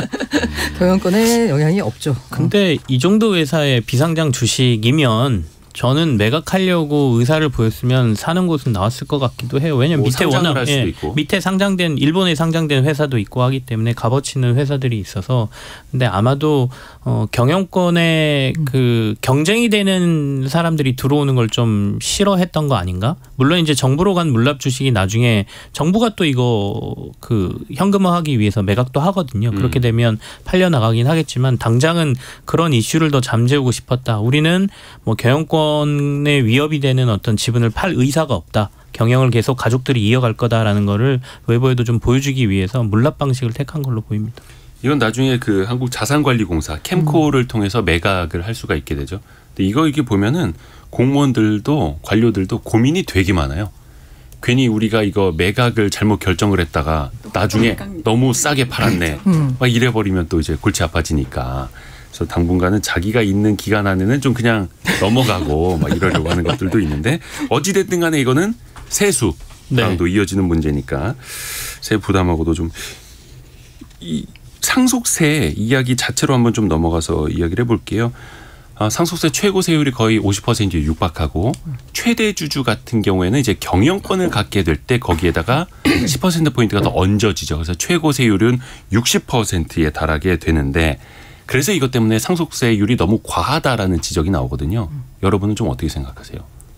경영권에 영향이 없죠.
근데 이 정도 회사의 비상장 주식이면 저는 매각하려고 의사를 보였으면 사는 곳은 나왔을 것 같기도 해요. 왜냐하면 밑에 워낙 밑에 상장된 일본에 상장된 회사도 있고 하기 때문에 값어치는 회사들이 있어서. 근데 아마도 경영권에 그 경쟁이 되는 사람들이 들어오는 걸 좀 싫어했던 거 아닌가? 물론 이제 정부로 간 물납 주식이 나중에 정부가 또 이거 그 현금화하기 위해서 매각도 하거든요. 그렇게 되면 팔려 나가긴 하겠지만 당장은 그런 이슈를 더 잠재우고 싶었다. 우리는 뭐 경영권에 위협이 되는 어떤 지분을 팔 의사가 없다. 경영을 계속 가족들이 이어갈 거다라는 거를 외부에도 좀 보여주기 위해서 물납 방식을 택한 걸로 보입니다.
이건 나중에 그 한국자산관리공사 캠코를 통해서 매각을 할 수가 있게 되죠. 근데 이게 보면은 공무원들도 관료들도 고민이 되게 많아요. 괜히 우리가 이거 매각을 잘못 결정을 했다가 나중에 너무 싸게 팔았네. 막 이래버리면 또 이제 골치 아파지니까. 그래서 당분간은 자기가 있는 기간 안에는 좀 그냥 넘어가고 막 이러려고 하는 것들도 있는데 어찌됐든 간에 이거는 세수랑도 이어지는 문제니까 세 부담하고도 좀 이 상속세 이야기 자체로 한번 좀 넘어가서 이야기를 해볼게요. 상속세 최고 세율이 거의 50%에 육박하고 최대 주주 같은 경우에는 이제 경영권을 갖게 될 때 거기에다가 10%포인트가 더 얹어지죠. 그래서 최고 세율은 60%에 달하게 되는데 그래서 이것 때문에 상속세율이 너무 과하다라는 지적이 나오거든요. 여러분은 좀 어떻게 생각하세요?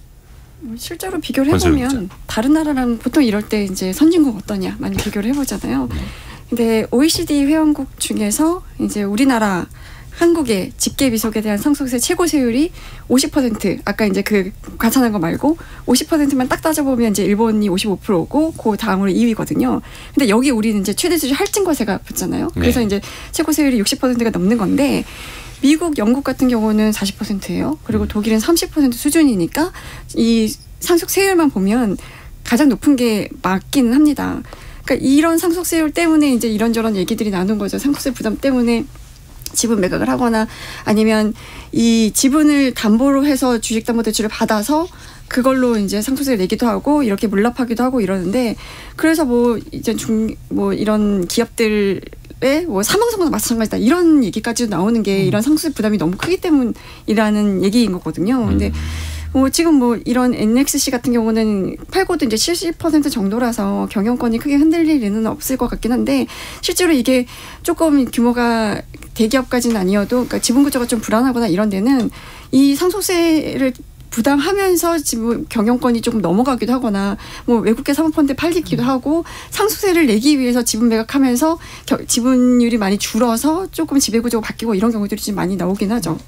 실제로 비교를 해보면 다른 나라랑 보통 이럴 때 이제 선진국 어떠냐 많이 비교를 해보잖아요. 근데 OECD 회원국 중에서 이제 우리나라 한국의 직계비속에 대한 상속세 최고 세율이 50%, 아까 이제 그 과찬한 거 말고 50%만 딱 따져보면 이제 일본이 55%고 그 다음으로 2위거든요. 근데 여기 우리는 이제 최대 수준 할증과세가 붙잖아요. 그래서 이제 최고 세율이 60%가 넘는 건데 미국, 영국 같은 경우는 40%예요. 그리고 독일은 30% 수준이니까 이 상속세율만 보면 가장 높은 게 맞기는 합니다. 그러니까 이런 상속세율 때문에 이제 이런저런 얘기들이 나눈 거죠. 상속세 부담 때문에 지분 매각을 하거나 아니면 이 지분을 담보로 해서 주식담보대출을 받아서 그걸로 이제 상속세를 내기도 하고 이렇게 물납하기도 하고 이러는데 그래서 뭐 이제 뭐 이런 기업들의 뭐 사망선고나 마찬가지다 이런 얘기까지 나오는 게 이런 상속세 부담이 너무 크기 때문이라는 얘기인 거거든요. 근데 뭐 지금 뭐 이런 NXC 같은 경우는 팔고도 이제 70% 정도라서 경영권이 크게 흔들릴 일은 없을 것 같긴 한데 실제로 이게 조금 규모가 대기업까지는 아니어도 그러니까 지분 구조가 좀 불안하거나 이런 데는 이 상속세를 부담하면서 지금 경영권이 조금 넘어가기도 하거나 뭐 외국계 사모펀드에 팔리기도 하고 상속세를 내기 위해서 지분 매각하면서 지분율이 많이 줄어서 조금 지배구조가 바뀌고 이런 경우들이 좀 많이 나오긴 하죠.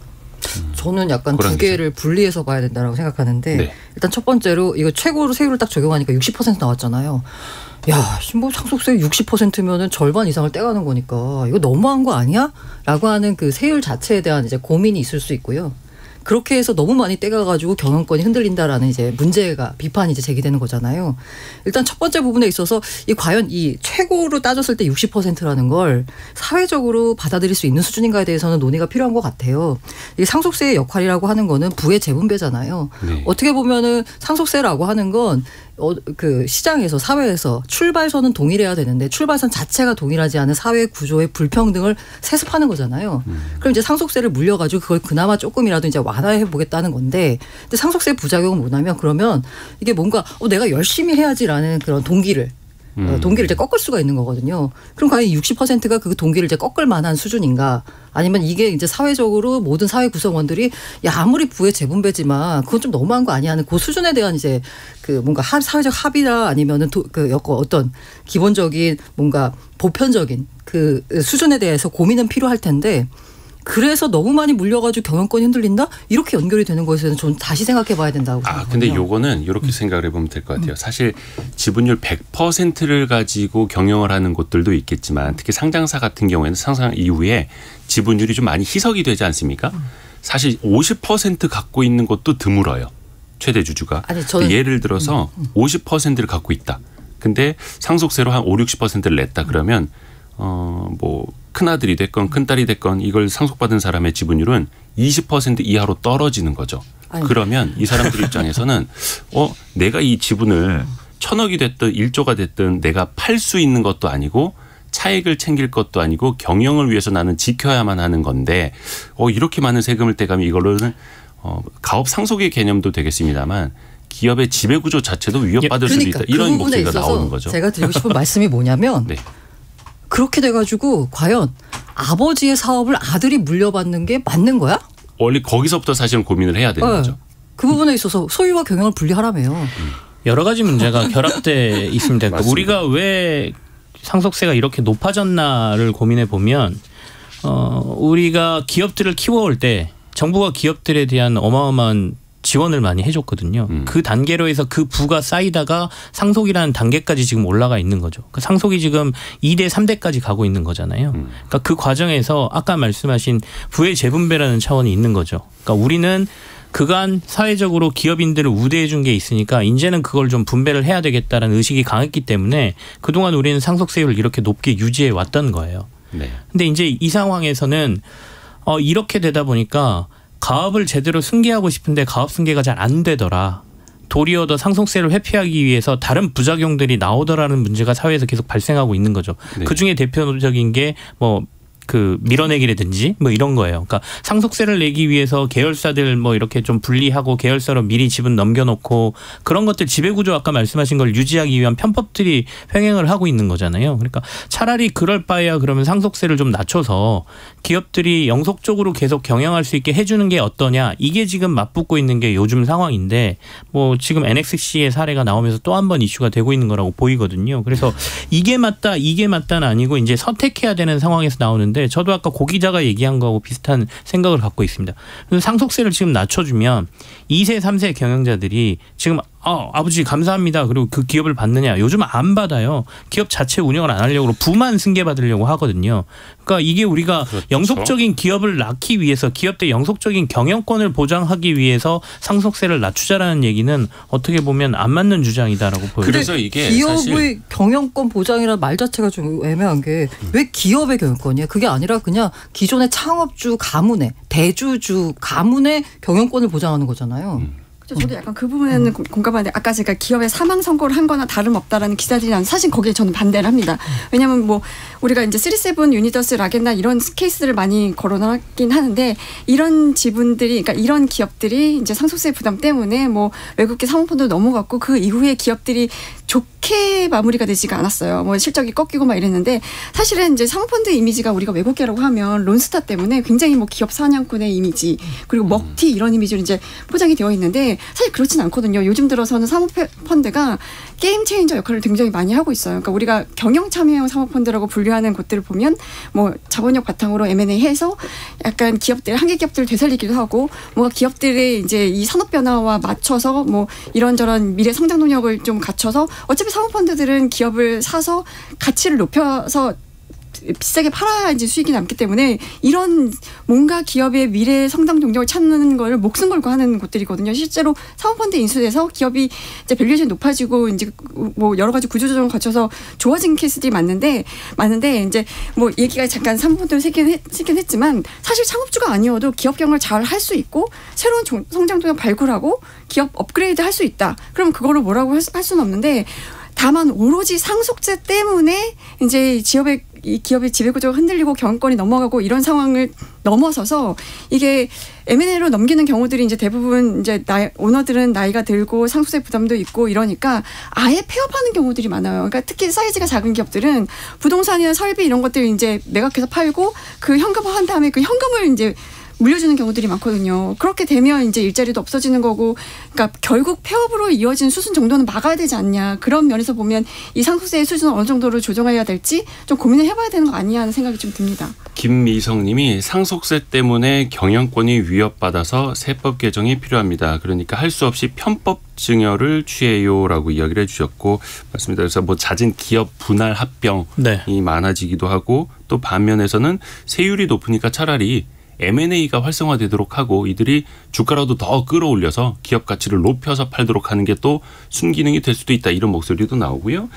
저는 약간 두 개를 분리해서 봐야 된다고 생각하는데 일단 첫 번째로 이거 최고로 세율을 딱 적용하니까 60% 나왔잖아요. 야, 뭐 상속세 60%면은 절반 이상을 떼가는 거니까 이거 너무한 거 아니야? 라고 하는 그 세율 자체에 대한 이제 고민이 있을 수 있고요. 그렇게 해서 너무 많이 떼가가지고 경영권이 흔들린다라는 이제 문제가 비판이 이제 제기되는 거잖아요. 일단 첫 번째 부분에 있어서 이 과연 이 최고로 따졌을 때 60%라는 걸 사회적으로 받아들일 수 있는 수준인가에 대해서는 논의가 필요한 것 같아요. 이게 상속세의 역할이라고 하는 거는 부의 재분배잖아요. 어떻게 보면은 상속세라고 하는 건 그 시장에서 사회에서 출발선은 동일해야 되는데 출발선 자체가 동일하지 않은 사회 구조의 불평등을 세습하는 거잖아요. 그럼 이제 상속세를 물려가지고 그걸 그나마 조금이라도 이제 완화해 보겠다는 건데, 근데 상속세 부작용은 뭐냐면 그러면 이게 뭔가 내가 열심히 해야지라는 그런 동기를 이제 꺾을 수가 있는 거거든요. 그럼 과연 60%가 그 동기를 이제 꺾을 만한 수준인가? 아니면 이게 이제 사회적으로 모든 사회 구성원들이 야 아무리 부의 재분배지만 그건 좀 너무한 거 아니야 하는 그 수준에 대한 이제 그 뭔가 사회적 합의나 아니면은 그 어떤 기본적인 뭔가 보편적인 그 수준에 대해서 고민은 필요할 텐데. 그래서 너무 많이 물려가지고 경영권이 흔들린다? 이렇게 연결이 되는 것에는 좀 다시 생각해봐야 된다고 생각합니다.
근데 요거는 이렇게 생각을 해보면 될 것 같아요. 사실 지분율 100%를 가지고 경영을 하는 곳들도 있겠지만 특히 상장사 같은 경우에는 상장 이후에 지분율이 좀 많이 희석이 되지 않습니까? 사실 50% 갖고 있는 것도 드물어요. 최대 주주가.
아니, 저는
예를 들어서 50%를 갖고 있다. 근데 상속세로 한 50-60%를 냈다 그러면 뭐 큰아들이 됐건 큰딸이 됐건 이걸 상속받은 사람의 지분율은 20% 이하로 떨어지는 거죠.
아니.
그러면 이 사람들 입장에서는 내가 이 지분을 1,000억이 됐든 1조가 됐든 내가 팔 수 있는 것도 아니고 차익을 챙길 것도 아니고 경영을 위해서 나는 지켜야만 하는 건데 이렇게 많은 세금을 떼가면 이걸로는 가업 상속의 개념도 되겠습니다만 기업의 지배구조 자체도 위협받을 수도 있다. 이런 목소리가 나오는 거죠.
제가 드리고 싶은 말씀이 뭐냐면
네.
그렇게 돼가지고 과연 아버지의 사업을 아들이 물려받는 게 맞는 거야?
원래 거기서부터 사실은 고민을 해야 되는 거죠.
그 부분에 있어서 소유와 경영을 분리하라며요.
여러 가지 문제가 결합돼 있습니다. 그러니까 우리가 왜 상속세가 이렇게 높아졌나를 고민해 보면 우리가 기업들을 키워올 때 정부가 기업들에 대한 어마어마한 지원을 많이 해줬거든요. 그 단계로 해서 그 부가 쌓이다가 상속이라는 단계까지 지금 올라가 있는 거죠. 그 상속이 지금 2대 3대까지 가고 있는 거잖아요. 그러니까 그 과정에서 아까 말씀하신 부의 재분배라는 차원이 있는 거죠. 그러니까 우리는 그간 사회적으로 기업인들을 우대해 준 게 있으니까 이제는 그걸 좀 분배를 해야 되겠다라는 의식이 강했기 때문에 그동안 우리는 상속세율을 이렇게 높게 유지해 왔던 거예요. 네. 근데 이제 이 상황에서는 이렇게 되다 보니까 가업을 제대로 승계하고 싶은데 가업 승계가 잘 안 되더라. 도리어 더 상속세를 회피하기 위해서 다른 부작용들이 나오더라는 문제가 사회에서 계속 발생하고 있는 거죠. 네. 그중에 대표적인 게 그 밀어내기라든지 뭐 이런 거예요. 그러니까 상속세를 내기 위해서 계열사들 뭐 이렇게 좀 분리하고 계열사로 미리 지분 넘겨놓고 그런 것들 지배구조 아까 말씀하신 걸 유지하기 위한 편법들이 횡행을 하고 있는 거잖아요. 그러니까 차라리 그럴 바에야 그러면 상속세를 좀 낮춰서 기업들이 영속적으로 계속 경영할 수 있게 해주는 게 어떠냐. 이게 지금 맞붙고 있는 게 요즘 상황인데 뭐 지금 NXC의 사례가 나오면서 또 한 번 이슈가 되고 있는 거라고 보이거든요. 그래서 이게 맞다 이게 맞다는 아니고 이제 선택해야 되는 상황에서 나오는데 저도 아까 고 기자가 얘기한 거하고 비슷한 생각을 갖고 있습니다. 상속세를 지금 낮춰주면 2세, 3세 경영자들이 지금 아버지 감사합니다. 그리고 그 기업을 받느냐. 요즘 안 받아요. 기업 자체 운영을 안 하려고 부만 승계받으려고 하거든요. 그러니까 이게 우리가 그렇죠. 영속적인 기업을 낳기 위해서 기업의 영속적인 경영권을 보장하기 위해서 상속세를 낮추자라는 얘기는 어떻게 보면 안 맞는 주장이다라고 보여요.
그래서 이게
기업의
사실
경영권 보장이라는 말 자체가 좀 애매한 게 왜 기업의 경영권이야? 그게 아니라 그냥 기존의 창업주 가문의 대주주 가문의 경영권을 보장하는 거잖아요.
저도 약간 그 부분에는 공감하는데 아까 제가 기업의 사망 선고를 한 거나 다름없다라는 기사들이 나는 사실 거기에 저는 반대를 합니다. 왜냐하면 뭐 우리가 이제 37 유니더스 라겐나 이런 케이스들을 많이 거론하긴 하는데 이런 지분들이 그러니까 이런 기업들이 이제 상속세 부담 때문에 뭐 외국계 사모펀드 넘어갔고 그 이후에 기업들이 좋게 마무리가 되지가 않았어요. 뭐 실적이 꺾이고 막 이랬는데 사실은 이제 사모펀드 이미지가 우리가 외국계라고 하면 론스타 때문에 굉장히 뭐 기업 사냥꾼의 이미지 그리고 먹튀 이런 이미지로 이제 포장이 되어 있는데 사실 그렇진 않거든요. 요즘 들어서는 사모펀드가 게임 체인저 역할을 굉장히 많이 하고 있어요. 그러니까 우리가 경영 참여형 사모펀드라고 분류하는 곳들을 보면 뭐 자본력 바탕으로 M&A 해서 약간 기업들 한계 기업들을 되살리기도 하고 뭔가 기업들의 이제 이 산업 변화와 맞춰서 뭐 이런저런 미래 성장 동력을 좀 갖춰서 어차피 사모펀드들은 기업을 사서 가치를 높여서 비싸게 팔아야 이제 수익이 남기 때문에 이런 뭔가 기업의 미래 성장 동력을 찾는 걸 목숨 걸고 하는 곳들이거든요. 실제로 사모펀드 인수돼서 기업이 이제 밸류에이션이 높아지고 이제 뭐 여러 가지 구조조정을 거쳐서 좋아진 케이스들이 많은데 이제 뭐 얘기가 잠깐 사모펀드를 세긴 했지만 사실 창업주가 아니어도 기업 경영을 잘 할 수 있고 새로운 성장 동력 발굴하고 기업 업그레이드 할 수 있다. 그럼 그거를 뭐라고 할 수는 없는데 다만 오로지 상속세 때문에 이제 기업의 지배구조가 흔들리고 경영권이 넘어가고 이런 상황을 넘어서서 이게 M&A로 넘기는 경우들이 이제 대부분 이제 오너들은 나이가 들고 상속세 부담도 있고 이러니까 아예 폐업하는 경우들이 많아요. 그러니까 특히 사이즈가 작은 기업들은 부동산이나 설비 이런 것들 이제 매각해서 팔고 그 현금화한 다음에 그 현금을 이제 물려주는 경우들이 많거든요. 그렇게 되면 이제 일자리도 없어지는 거고, 그러니까 결국 폐업으로 이어진 수순 정도는 막아야 되지 않냐. 그런 면에서 보면 이 상속세의 수준을 어느 정도로 조정해야 될지 좀 고민을 해봐야 되는 거 아니냐 하는 생각이 좀 듭니다.
김미성님이 상속세 때문에 경영권이 위협받아서 세법 개정이 필요합니다. 그러니까 할 수 없이 편법 증여를 취해요라고 이야기를 해주셨고 맞습니다. 그래서 뭐 잦은 기업 분할 합병이
네.
많아지기도 하고 또 반면에서는 세율이 높으니까 차라리 M&A가 활성화되도록 하고 이들이 주가라도 더 끌어올려서 기업 가치를 높여서 팔도록 하는 게 또 순기능이 될 수도 있다 이런 목소리도 나오고요.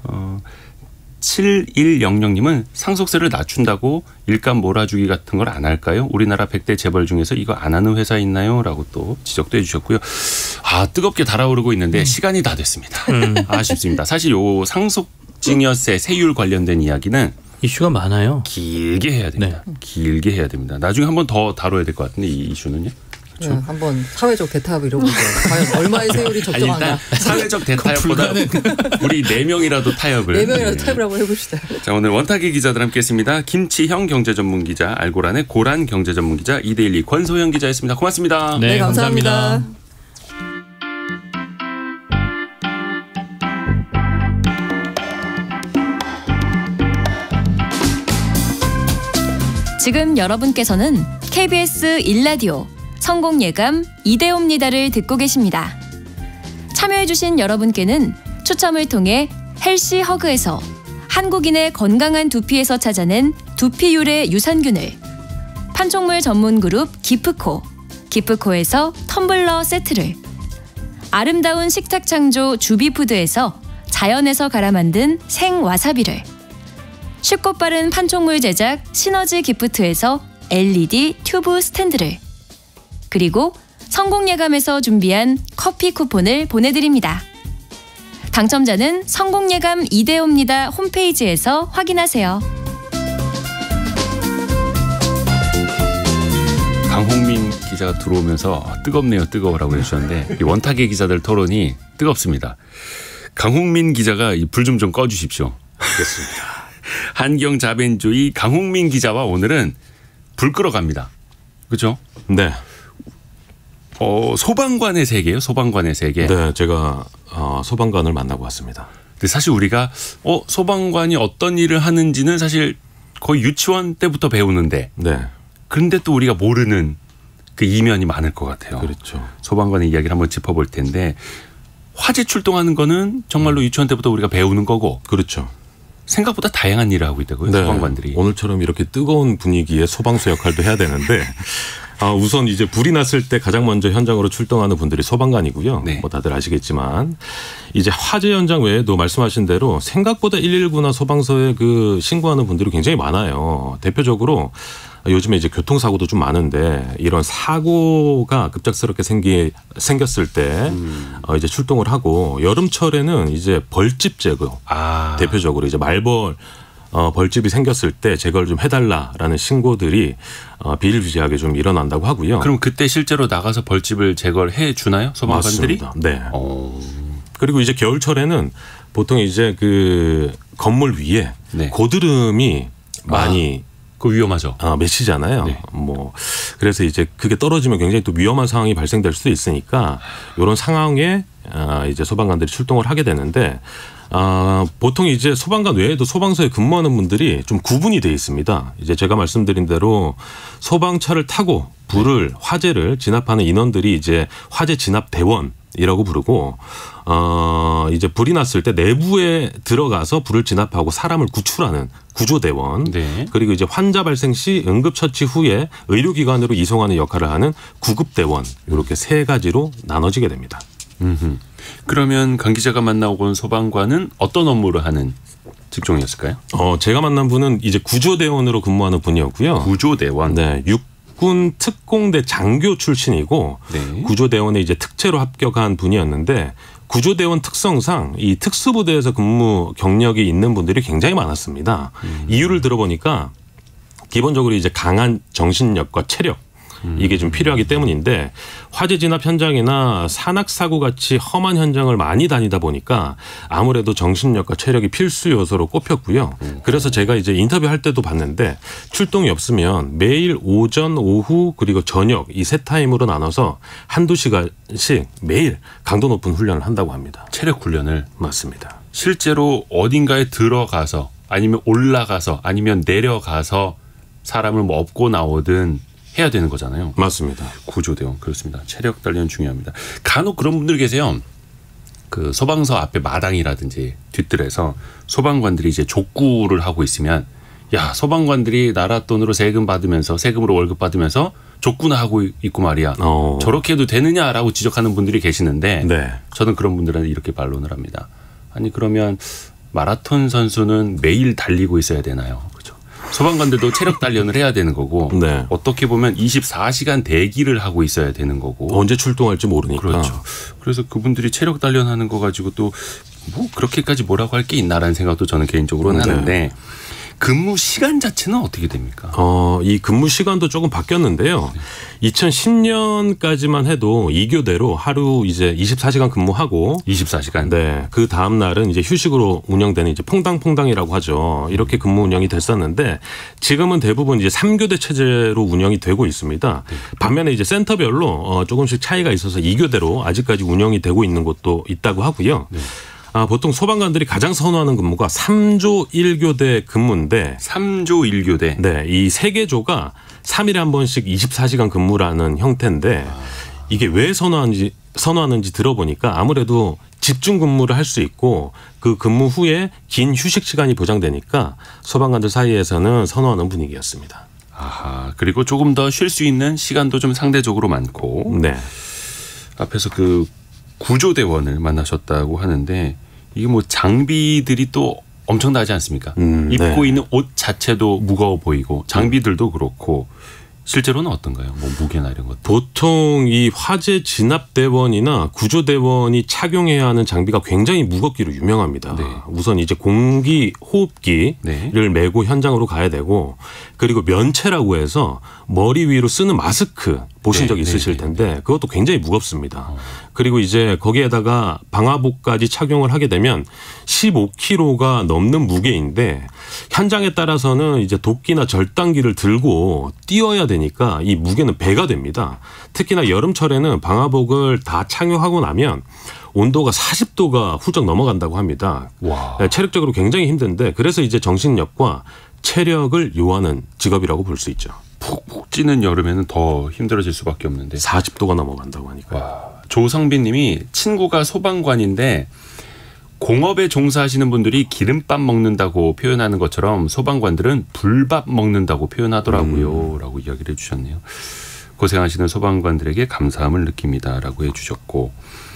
7100님은 상속세를 낮춘다고 일감 몰아주기 같은 걸 안 할까요? 우리나라 100대 재벌 중에서 이거 안 하는 회사 있나요? 라고 또 지적도 해 주셨고요. 뜨겁게 달아오르고 있는데 시간이 다 됐습니다. 아쉽습니다. 사실 요 상속증여세 세율 관련된 이야기는
이슈가 많아요.
길게 해야 됩니다.
네.
길게 해야 됩니다. 나중에 한 번 더 다뤄야 될 것 같은데 이 이슈는요.
그렇죠? 네, 한번 사회적 대타협 이러고 과연 얼마의 세율이 적정한가.
일단 사회적 대타협보다 우리 4명이라도 타협을.
4명이라도 타협을 한번 해봅시다.
자, 오늘 원탁의 기자들 함께했습니다. 김치형 경제전문기자, 알고란의 고란 경제전문기자, 이데일리 권소영 기자였습니다. 고맙습니다.
네,
감사합니다.
지금 여러분께서는 KBS 1라디오 성공예감 이대호입니다를 듣고 계십니다. 참여해주신 여러분께는 추첨을 통해 헬시 허그에서 한국인의 건강한 두피에서 찾아낸 두피 유래 유산균을, 판촉물 전문 그룹 기프코에서 텀블러 세트를, 아름다운 식탁 창조 주비푸드에서 자연에서 갈아 만든 생와사비를, 쉽고 빠른 판촉물 제작 시너지 기프트에서 LED 튜브 스탠드를, 그리고 성공예감에서 준비한 커피 쿠폰을 보내드립니다. 당첨자는 성공예감 이대호입니다 홈페이지에서 확인하세요.
강홍민 기자가 들어오면서 뜨겁네요, 뜨거워라고 해주셨는데 이 원탁의 기자들 토론이 뜨겁습니다. 강홍민 기자가 이 불 좀 꺼주십시오. 알겠습니다. 한경자벤조이 강홍민 기자와 오늘은 불 끌어갑니다. 그렇죠?
네.
소방관의 세계예요. 소방관의 세계.
네, 제가 소방관을 만나고 왔습니다.
근데 사실 우리가 소방관이 어떤 일을 하는지는 사실 거의 유치원 때부터 배우는데.
네.
그런데 또 우리가 모르는 그 이면이 많을 것 같아요.
그렇죠.
소방관의 이야기를 한번 짚어볼 텐데 화재 출동하는 거는 정말로 유치원 때부터 우리가 배우는 거고.
그렇죠.
생각보다 다양한 일을 하고 있다고요.
네.
소방관들이.
오늘처럼 이렇게 뜨거운 분위기에 소방서 역할도 해야 되는데 우선 이제 불이 났을 때 가장 먼저 현장으로 출동하는 분들이 소방관이고요.
네.
뭐 다들 아시겠지만 이제 화재 현장 외에도 말씀하신 대로 생각보다 119나 소방서에 그 신고하는 분들이 굉장히 많아요. 대표적으로 요즘에 이제 교통사고도 좀 많은데 이런 사고가 급작스럽게 생겼을 때 이제 출동을 하고 여름철에는 이제 벌집 제거 대표적으로 이제 말벌 벌집이 생겼을 때 제거를 좀 해달라라는 신고들이 비일비재하게 좀 일어난다고 하고요.
그럼 그때 실제로 나가서 벌집을 제거를 해 주나요? 소방관들이?
맞습니다. 네. 그리고 이제 겨울철에는 보통 이제 그 건물 위에
네.
고드름이 많이
그 위험하죠.
맺히잖아요.
네.
뭐 그래서 이제 그게 떨어지면 굉장히 또 위험한 상황이 발생될 수도 있으니까 이런 상황에 이제 소방관들이 출동을 하게 되는데 보통 이제 소방관 외에도 소방서에 근무하는 분들이 좀 구분이 돼 있습니다. 이제 제가 말씀드린 대로 소방차를 타고 화재를 진압하는 인원들이 이제 화재 진압 대원이라고 부르고 이제 불이 났을 때 내부에 들어가서 불을 진압하고 사람을 구출하는 구조대원,
네.
그리고 이제 환자 발생 시 응급처치 후에 의료기관으로 이송하는 역할을 하는 구급대원, 이렇게 세 가지로 나눠지게 됩니다.
그러면 강 기자가 만나고 온 소방관은 어떤 업무를 하는 직종이었을까요?
제가 만난 분은 이제 구조대원으로 근무하는 분이었고요.
구조대원.
네, 육군 특공대 장교 출신이고
네.
구조대원에 이제 특채로 합격한 분이었는데 구조대원 특성상 이 특수부대에서 근무 경력이 있는 분들이 굉장히 많았습니다. 이유를 들어보니까 기본적으로 이제 강한 정신력과 체력 이게 좀 필요하기 때문인데 화재 진압 현장이나 산악 사고 같이 험한 현장을 많이 다니다 보니까 아무래도 정신력과 체력이 필수 요소로 꼽혔고요. 그래서 제가 이제 인터뷰할 때도 봤는데 출동이 없으면 매일 오전, 오후 그리고 저녁 이 세 타임으로 나눠서 한두 시간씩 매일 강도 높은 훈련을 한다고 합니다.
체력 훈련을.
맞습니다.
실제로 어딘가에 들어가서 아니면 올라가서 아니면 내려가서 사람을 뭐 업고 나오든 해야 되는 거잖아요.
맞습니다.
구조대원 그렇습니다. 체력 단련 중요합니다. 간혹 그런 분들 계세요. 그 소방서 앞에 마당이라든지 뒷뜰에서 소방관들이 이제 족구를 하고 있으면 야 소방관들이 나라 돈으로 세금 받으면서 세금으로 월급 받으면서 족구나 하고 있고 말이야. 저렇게 해도 되느냐라고 지적하는 분들이 계시는데
네.
저는 그런 분들한테 이렇게 반론을 합니다. 아니 그러면 마라톤 선수는 매일 달리고 있어야 되나요? 그렇죠. 소방관들도 체력 단련을 해야 되는 거고
네.
어떻게 보면 24시간 대기를 하고 있어야 되는 거고
언제 출동할지 모르니까.
그렇죠. 그래서 그분들이 체력 단련하는 거 가지고 또 뭐 그렇게까지 뭐라고 할 게 있나라는 생각도 저는 개인적으로는 하는데 근무 시간 자체는 어떻게 됩니까?
이 근무 시간도 조금 바뀌었는데요. 2010년까지만 해도 2교대로 하루 이제 24시간 근무하고
24시간.
네. 그 다음 날은 이제 휴식으로 운영되는 이제 퐁당퐁당이라고 하죠. 이렇게 근무 운영이 됐었는데 지금은 대부분 이제 3교대 체제로 운영이 되고 있습니다. 반면에 이제 센터별로 조금씩 차이가 있어서 2교대로 아직까지 운영이 되고 있는 곳도 있다고 하고요.
네.
보통 소방관들이 가장 선호하는 근무가 3조 1교대 근무인데
3조 1교대.
네, 이 3개 조가 3일에 한 번씩 24시간 근무라는 형태인데 이게 왜 선호하는지 들어보니까 아무래도 집중 근무를 할 수 있고 그 근무 후에 긴 휴식 시간이 보장되니까 소방관들 사이에서는 선호하는 분위기였습니다.
아하. 그리고 조금 더 쉴 수 있는 시간도 좀 상대적으로 많고.
네.
앞에서 그 구조대원을 만나셨다고 하는데 이게 뭐 장비들이 또 엄청나지 않습니까? 입고
네.
있는 옷 자체도 무거워 보이고 장비들도 그렇고 실제로는 어떤가요? 뭐 무게나 이런 것.
보통 이 화재 진압대원이나 구조대원이 착용해야 하는 장비가 굉장히 무겁기로 유명합니다.
네.
우선 이제 공기 호흡기를
네.
메고 현장으로 가야 되고 그리고 면체라고 해서 머리 위로 쓰는 마스크 보신
네,
적 있으실
네,
텐데 그것도 굉장히 무겁습니다. 그리고 이제 거기에다가 방화복까지 착용을 하게 되면 15kg가 넘는 무게인데 현장에 따라서는 이제 도끼나 절단기를 들고 뛰어야 되니까 이 무게는 배가 됩니다. 특히나 여름철에는 방화복을 다 착용하고 나면 온도가 40도가 훌쩍 넘어간다고 합니다.
와.
체력적으로 굉장히 힘든데 그래서 이제 정신력과 체력을 요하는 직업이라고 볼 수 있죠.
푹푹 찌는 여름에는 더 힘들어질 수밖에 없는데.
40도가 넘어간다고 하니까.
와. 조성빈 님이 친구가 소방관인데 공업에 종사하시는 분들이 기름밥 먹는다고 표현하는 것처럼 소방관들은 불밥 먹는다고 표현하더라고요. 라고 이야기를 해 주셨네요. 고생하시는 소방관들에게 감사함을 느낍니다라고 해 주셨고.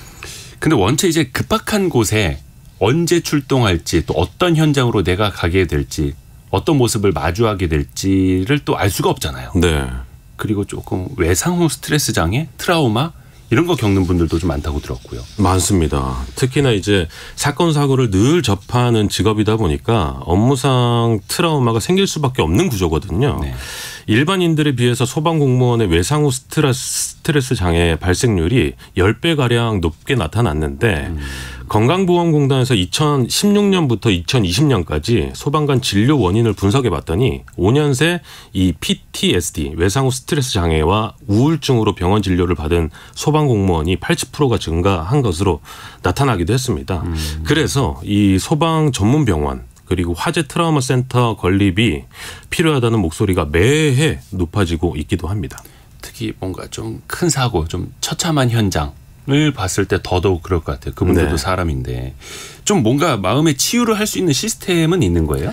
근데 원체 이제 급박한 곳에 언제 출동할지 또 어떤 현장으로 내가 가게 될지 어떤 모습을 마주하게 될지를 또 알 수가 없잖아요.
네.
그리고 조금 외상 후 스트레스 장애, 트라우마 이런 거 겪는 분들도 좀 많다고 들었고요.
많습니다. 특히나 이제 사건 사고를 늘 접하는 직업이다 보니까 업무상 트라우마가 생길 수밖에 없는 구조거든요.
네.
일반인들에 비해서 소방 공무원의 외상 후 스트레스 장애 발생률이 10배가량 높게 나타났는데 건강보험공단에서 2016년부터 2020년까지 소방관 진료 원인을 분석해 봤더니 5년 새 이 PTSD 외상 후 스트레스 장애와 우울증으로 병원 진료를 받은 소방 공무원이 80%가 증가한 것으로 나타나기도 했습니다. 그래서 이 소방 전문 병원 그리고 화재 트라우마 센터 건립이 필요하다는 목소리가 매해 높아지고 있기도 합니다.
특히 뭔가 좀 큰 사고, 좀 처참한 현장을 봤을 때 더더욱 그럴 것 같아요. 그분들도
네.
사람인데 좀 뭔가 마음의 치유를 할 수 있는 시스템은 있는 거예요?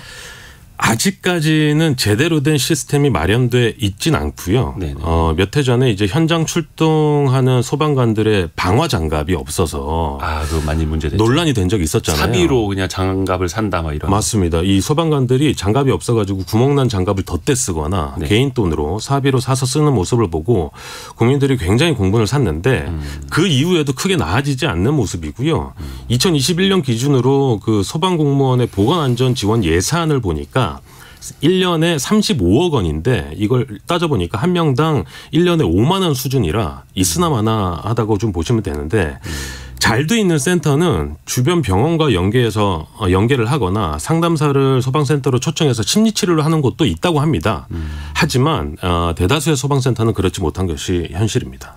아직까지는 제대로 된 시스템이 마련돼 있진 않고요.
네네.
몇 해 전에 이제 현장 출동하는 소방관들의 방화 장갑이 없어서
그거 많이 문제됐죠.
논란이 된 적이 있었잖아요.
사비로 그냥 장갑을 산다 막 이런.
맞습니다. 이 소방관들이 장갑이 없어가지고 구멍난 장갑을 덧대 쓰거나
네.
개인 돈으로 사비로 사서 쓰는 모습을 보고 국민들이 굉장히 공분을 샀는데 그 이후에도 크게 나아지지 않는 모습이고요. 2021년 기준으로 그 소방공무원의 보건안전 지원 예산을 보니까 1년에 35억 원인데 이걸 따져보니까 한 명당 1년에 5만 원 수준이라 있으나마나하다고 좀 보시면 되는데 잘 돼 있는 센터는 주변 병원과 연계를 하거나 상담사를 소방센터로 초청해서 심리치료를 하는 곳도 있다고 합니다. 하지만 대다수의 소방센터는 그렇지 못한 것이 현실입니다.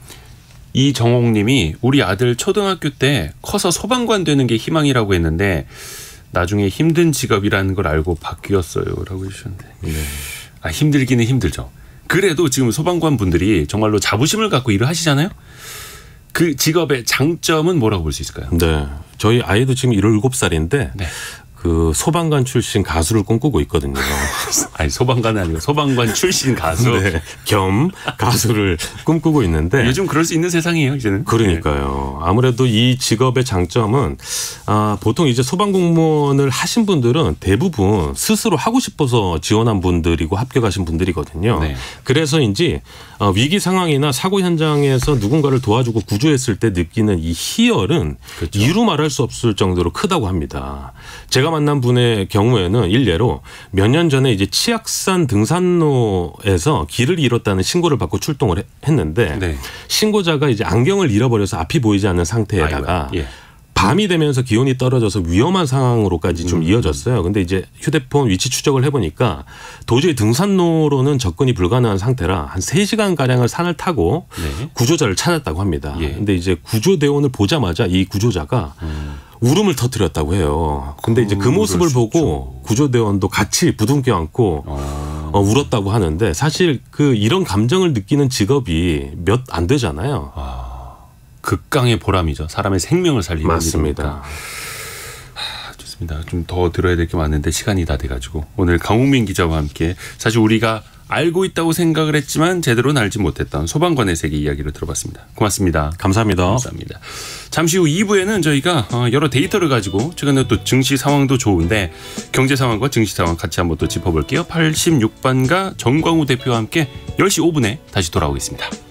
이정옥 님이 우리 아들 초등학교 때 커서 소방관 되는 게 희망이라고 했는데 나중에 힘든 직업이라는 걸 알고 바뀌었어요. 라고 해주셨는데.
네.
힘들기는 힘들죠. 그래도 지금 소방관 분들이 정말로 자부심을 갖고 일을 하시잖아요. 그 직업의 장점은 뭐라고 볼 수 있을까요?
네, 저희 아이도 지금 17살인데
네.
그 소방관 출신 가수를 꿈꾸고 있거든요.
아니 소방관은 아니고 소방관 출신 가수.
네, 겸 가수를 꿈꾸고 있는데
요즘 그럴 수 있는 세상이에요 이제는.
그러니까요. 아무래도 이 직업의 장점은 보통 이제 소방 공무원을 하신 분들은 대부분 스스로 하고 싶어서 지원한 분들이고 합격하신 분들이거든요.
네.
그래서인지 위기 상황이나 사고 현장에서 누군가를 도와주고 구조했을 때 느끼는 이 희열은
그렇죠.
이루 말할 수 없을 정도로 크다고 합니다. 제가 만난 분의 경우에는 일례로 몇 년 전에 이제 치악산 등산로에서 길을 잃었다는 신고를 받고 출동을 했는데
네.
신고자가 이제 안경을 잃어버려서 앞이 보이지 않는 상태에다가
예.
밤이 되면서 기온이 떨어져서 위험한 상황으로까지 좀 이어졌어요. 근데 이제 휴대폰 위치 추적을 해보니까 도저히 등산로로는 접근이 불가능한 상태라 한 3시간가량을 산을 타고
네.
구조자를 찾았다고 합니다.
예.
근데 이제 구조대원을 보자마자 이 구조자가 울음을 터뜨렸다고 해요. 근데 이제 그 모습을 보고 구조대원도 같이 부둥켜 안고 울었다고 하는데 사실 이런 감정을 느끼는 직업이 몇 안 되잖아요.
극강의 보람이죠. 사람의 생명을 살리는
맞습니다.
일이니까. 좋습니다. 좀 더 들어야 될 게 많은데 시간이 다 돼가지고 오늘 강웅민 기자와 함께 사실 우리가 알고 있다고 생각을 했지만 제대로는 알지 못했던 소방관의 세계 이야기를 들어봤습니다. 고맙습니다.
감사합니다.
감사합니다. 잠시 후 2부에는 저희가 여러 데이터를 가지고 최근에 또 증시 상황도 좋은데 경제 상황과 증시 상황 같이 한번 또 짚어볼게요. 86반가 정광우 대표와 함께 10시 5분에 다시 돌아오겠습니다.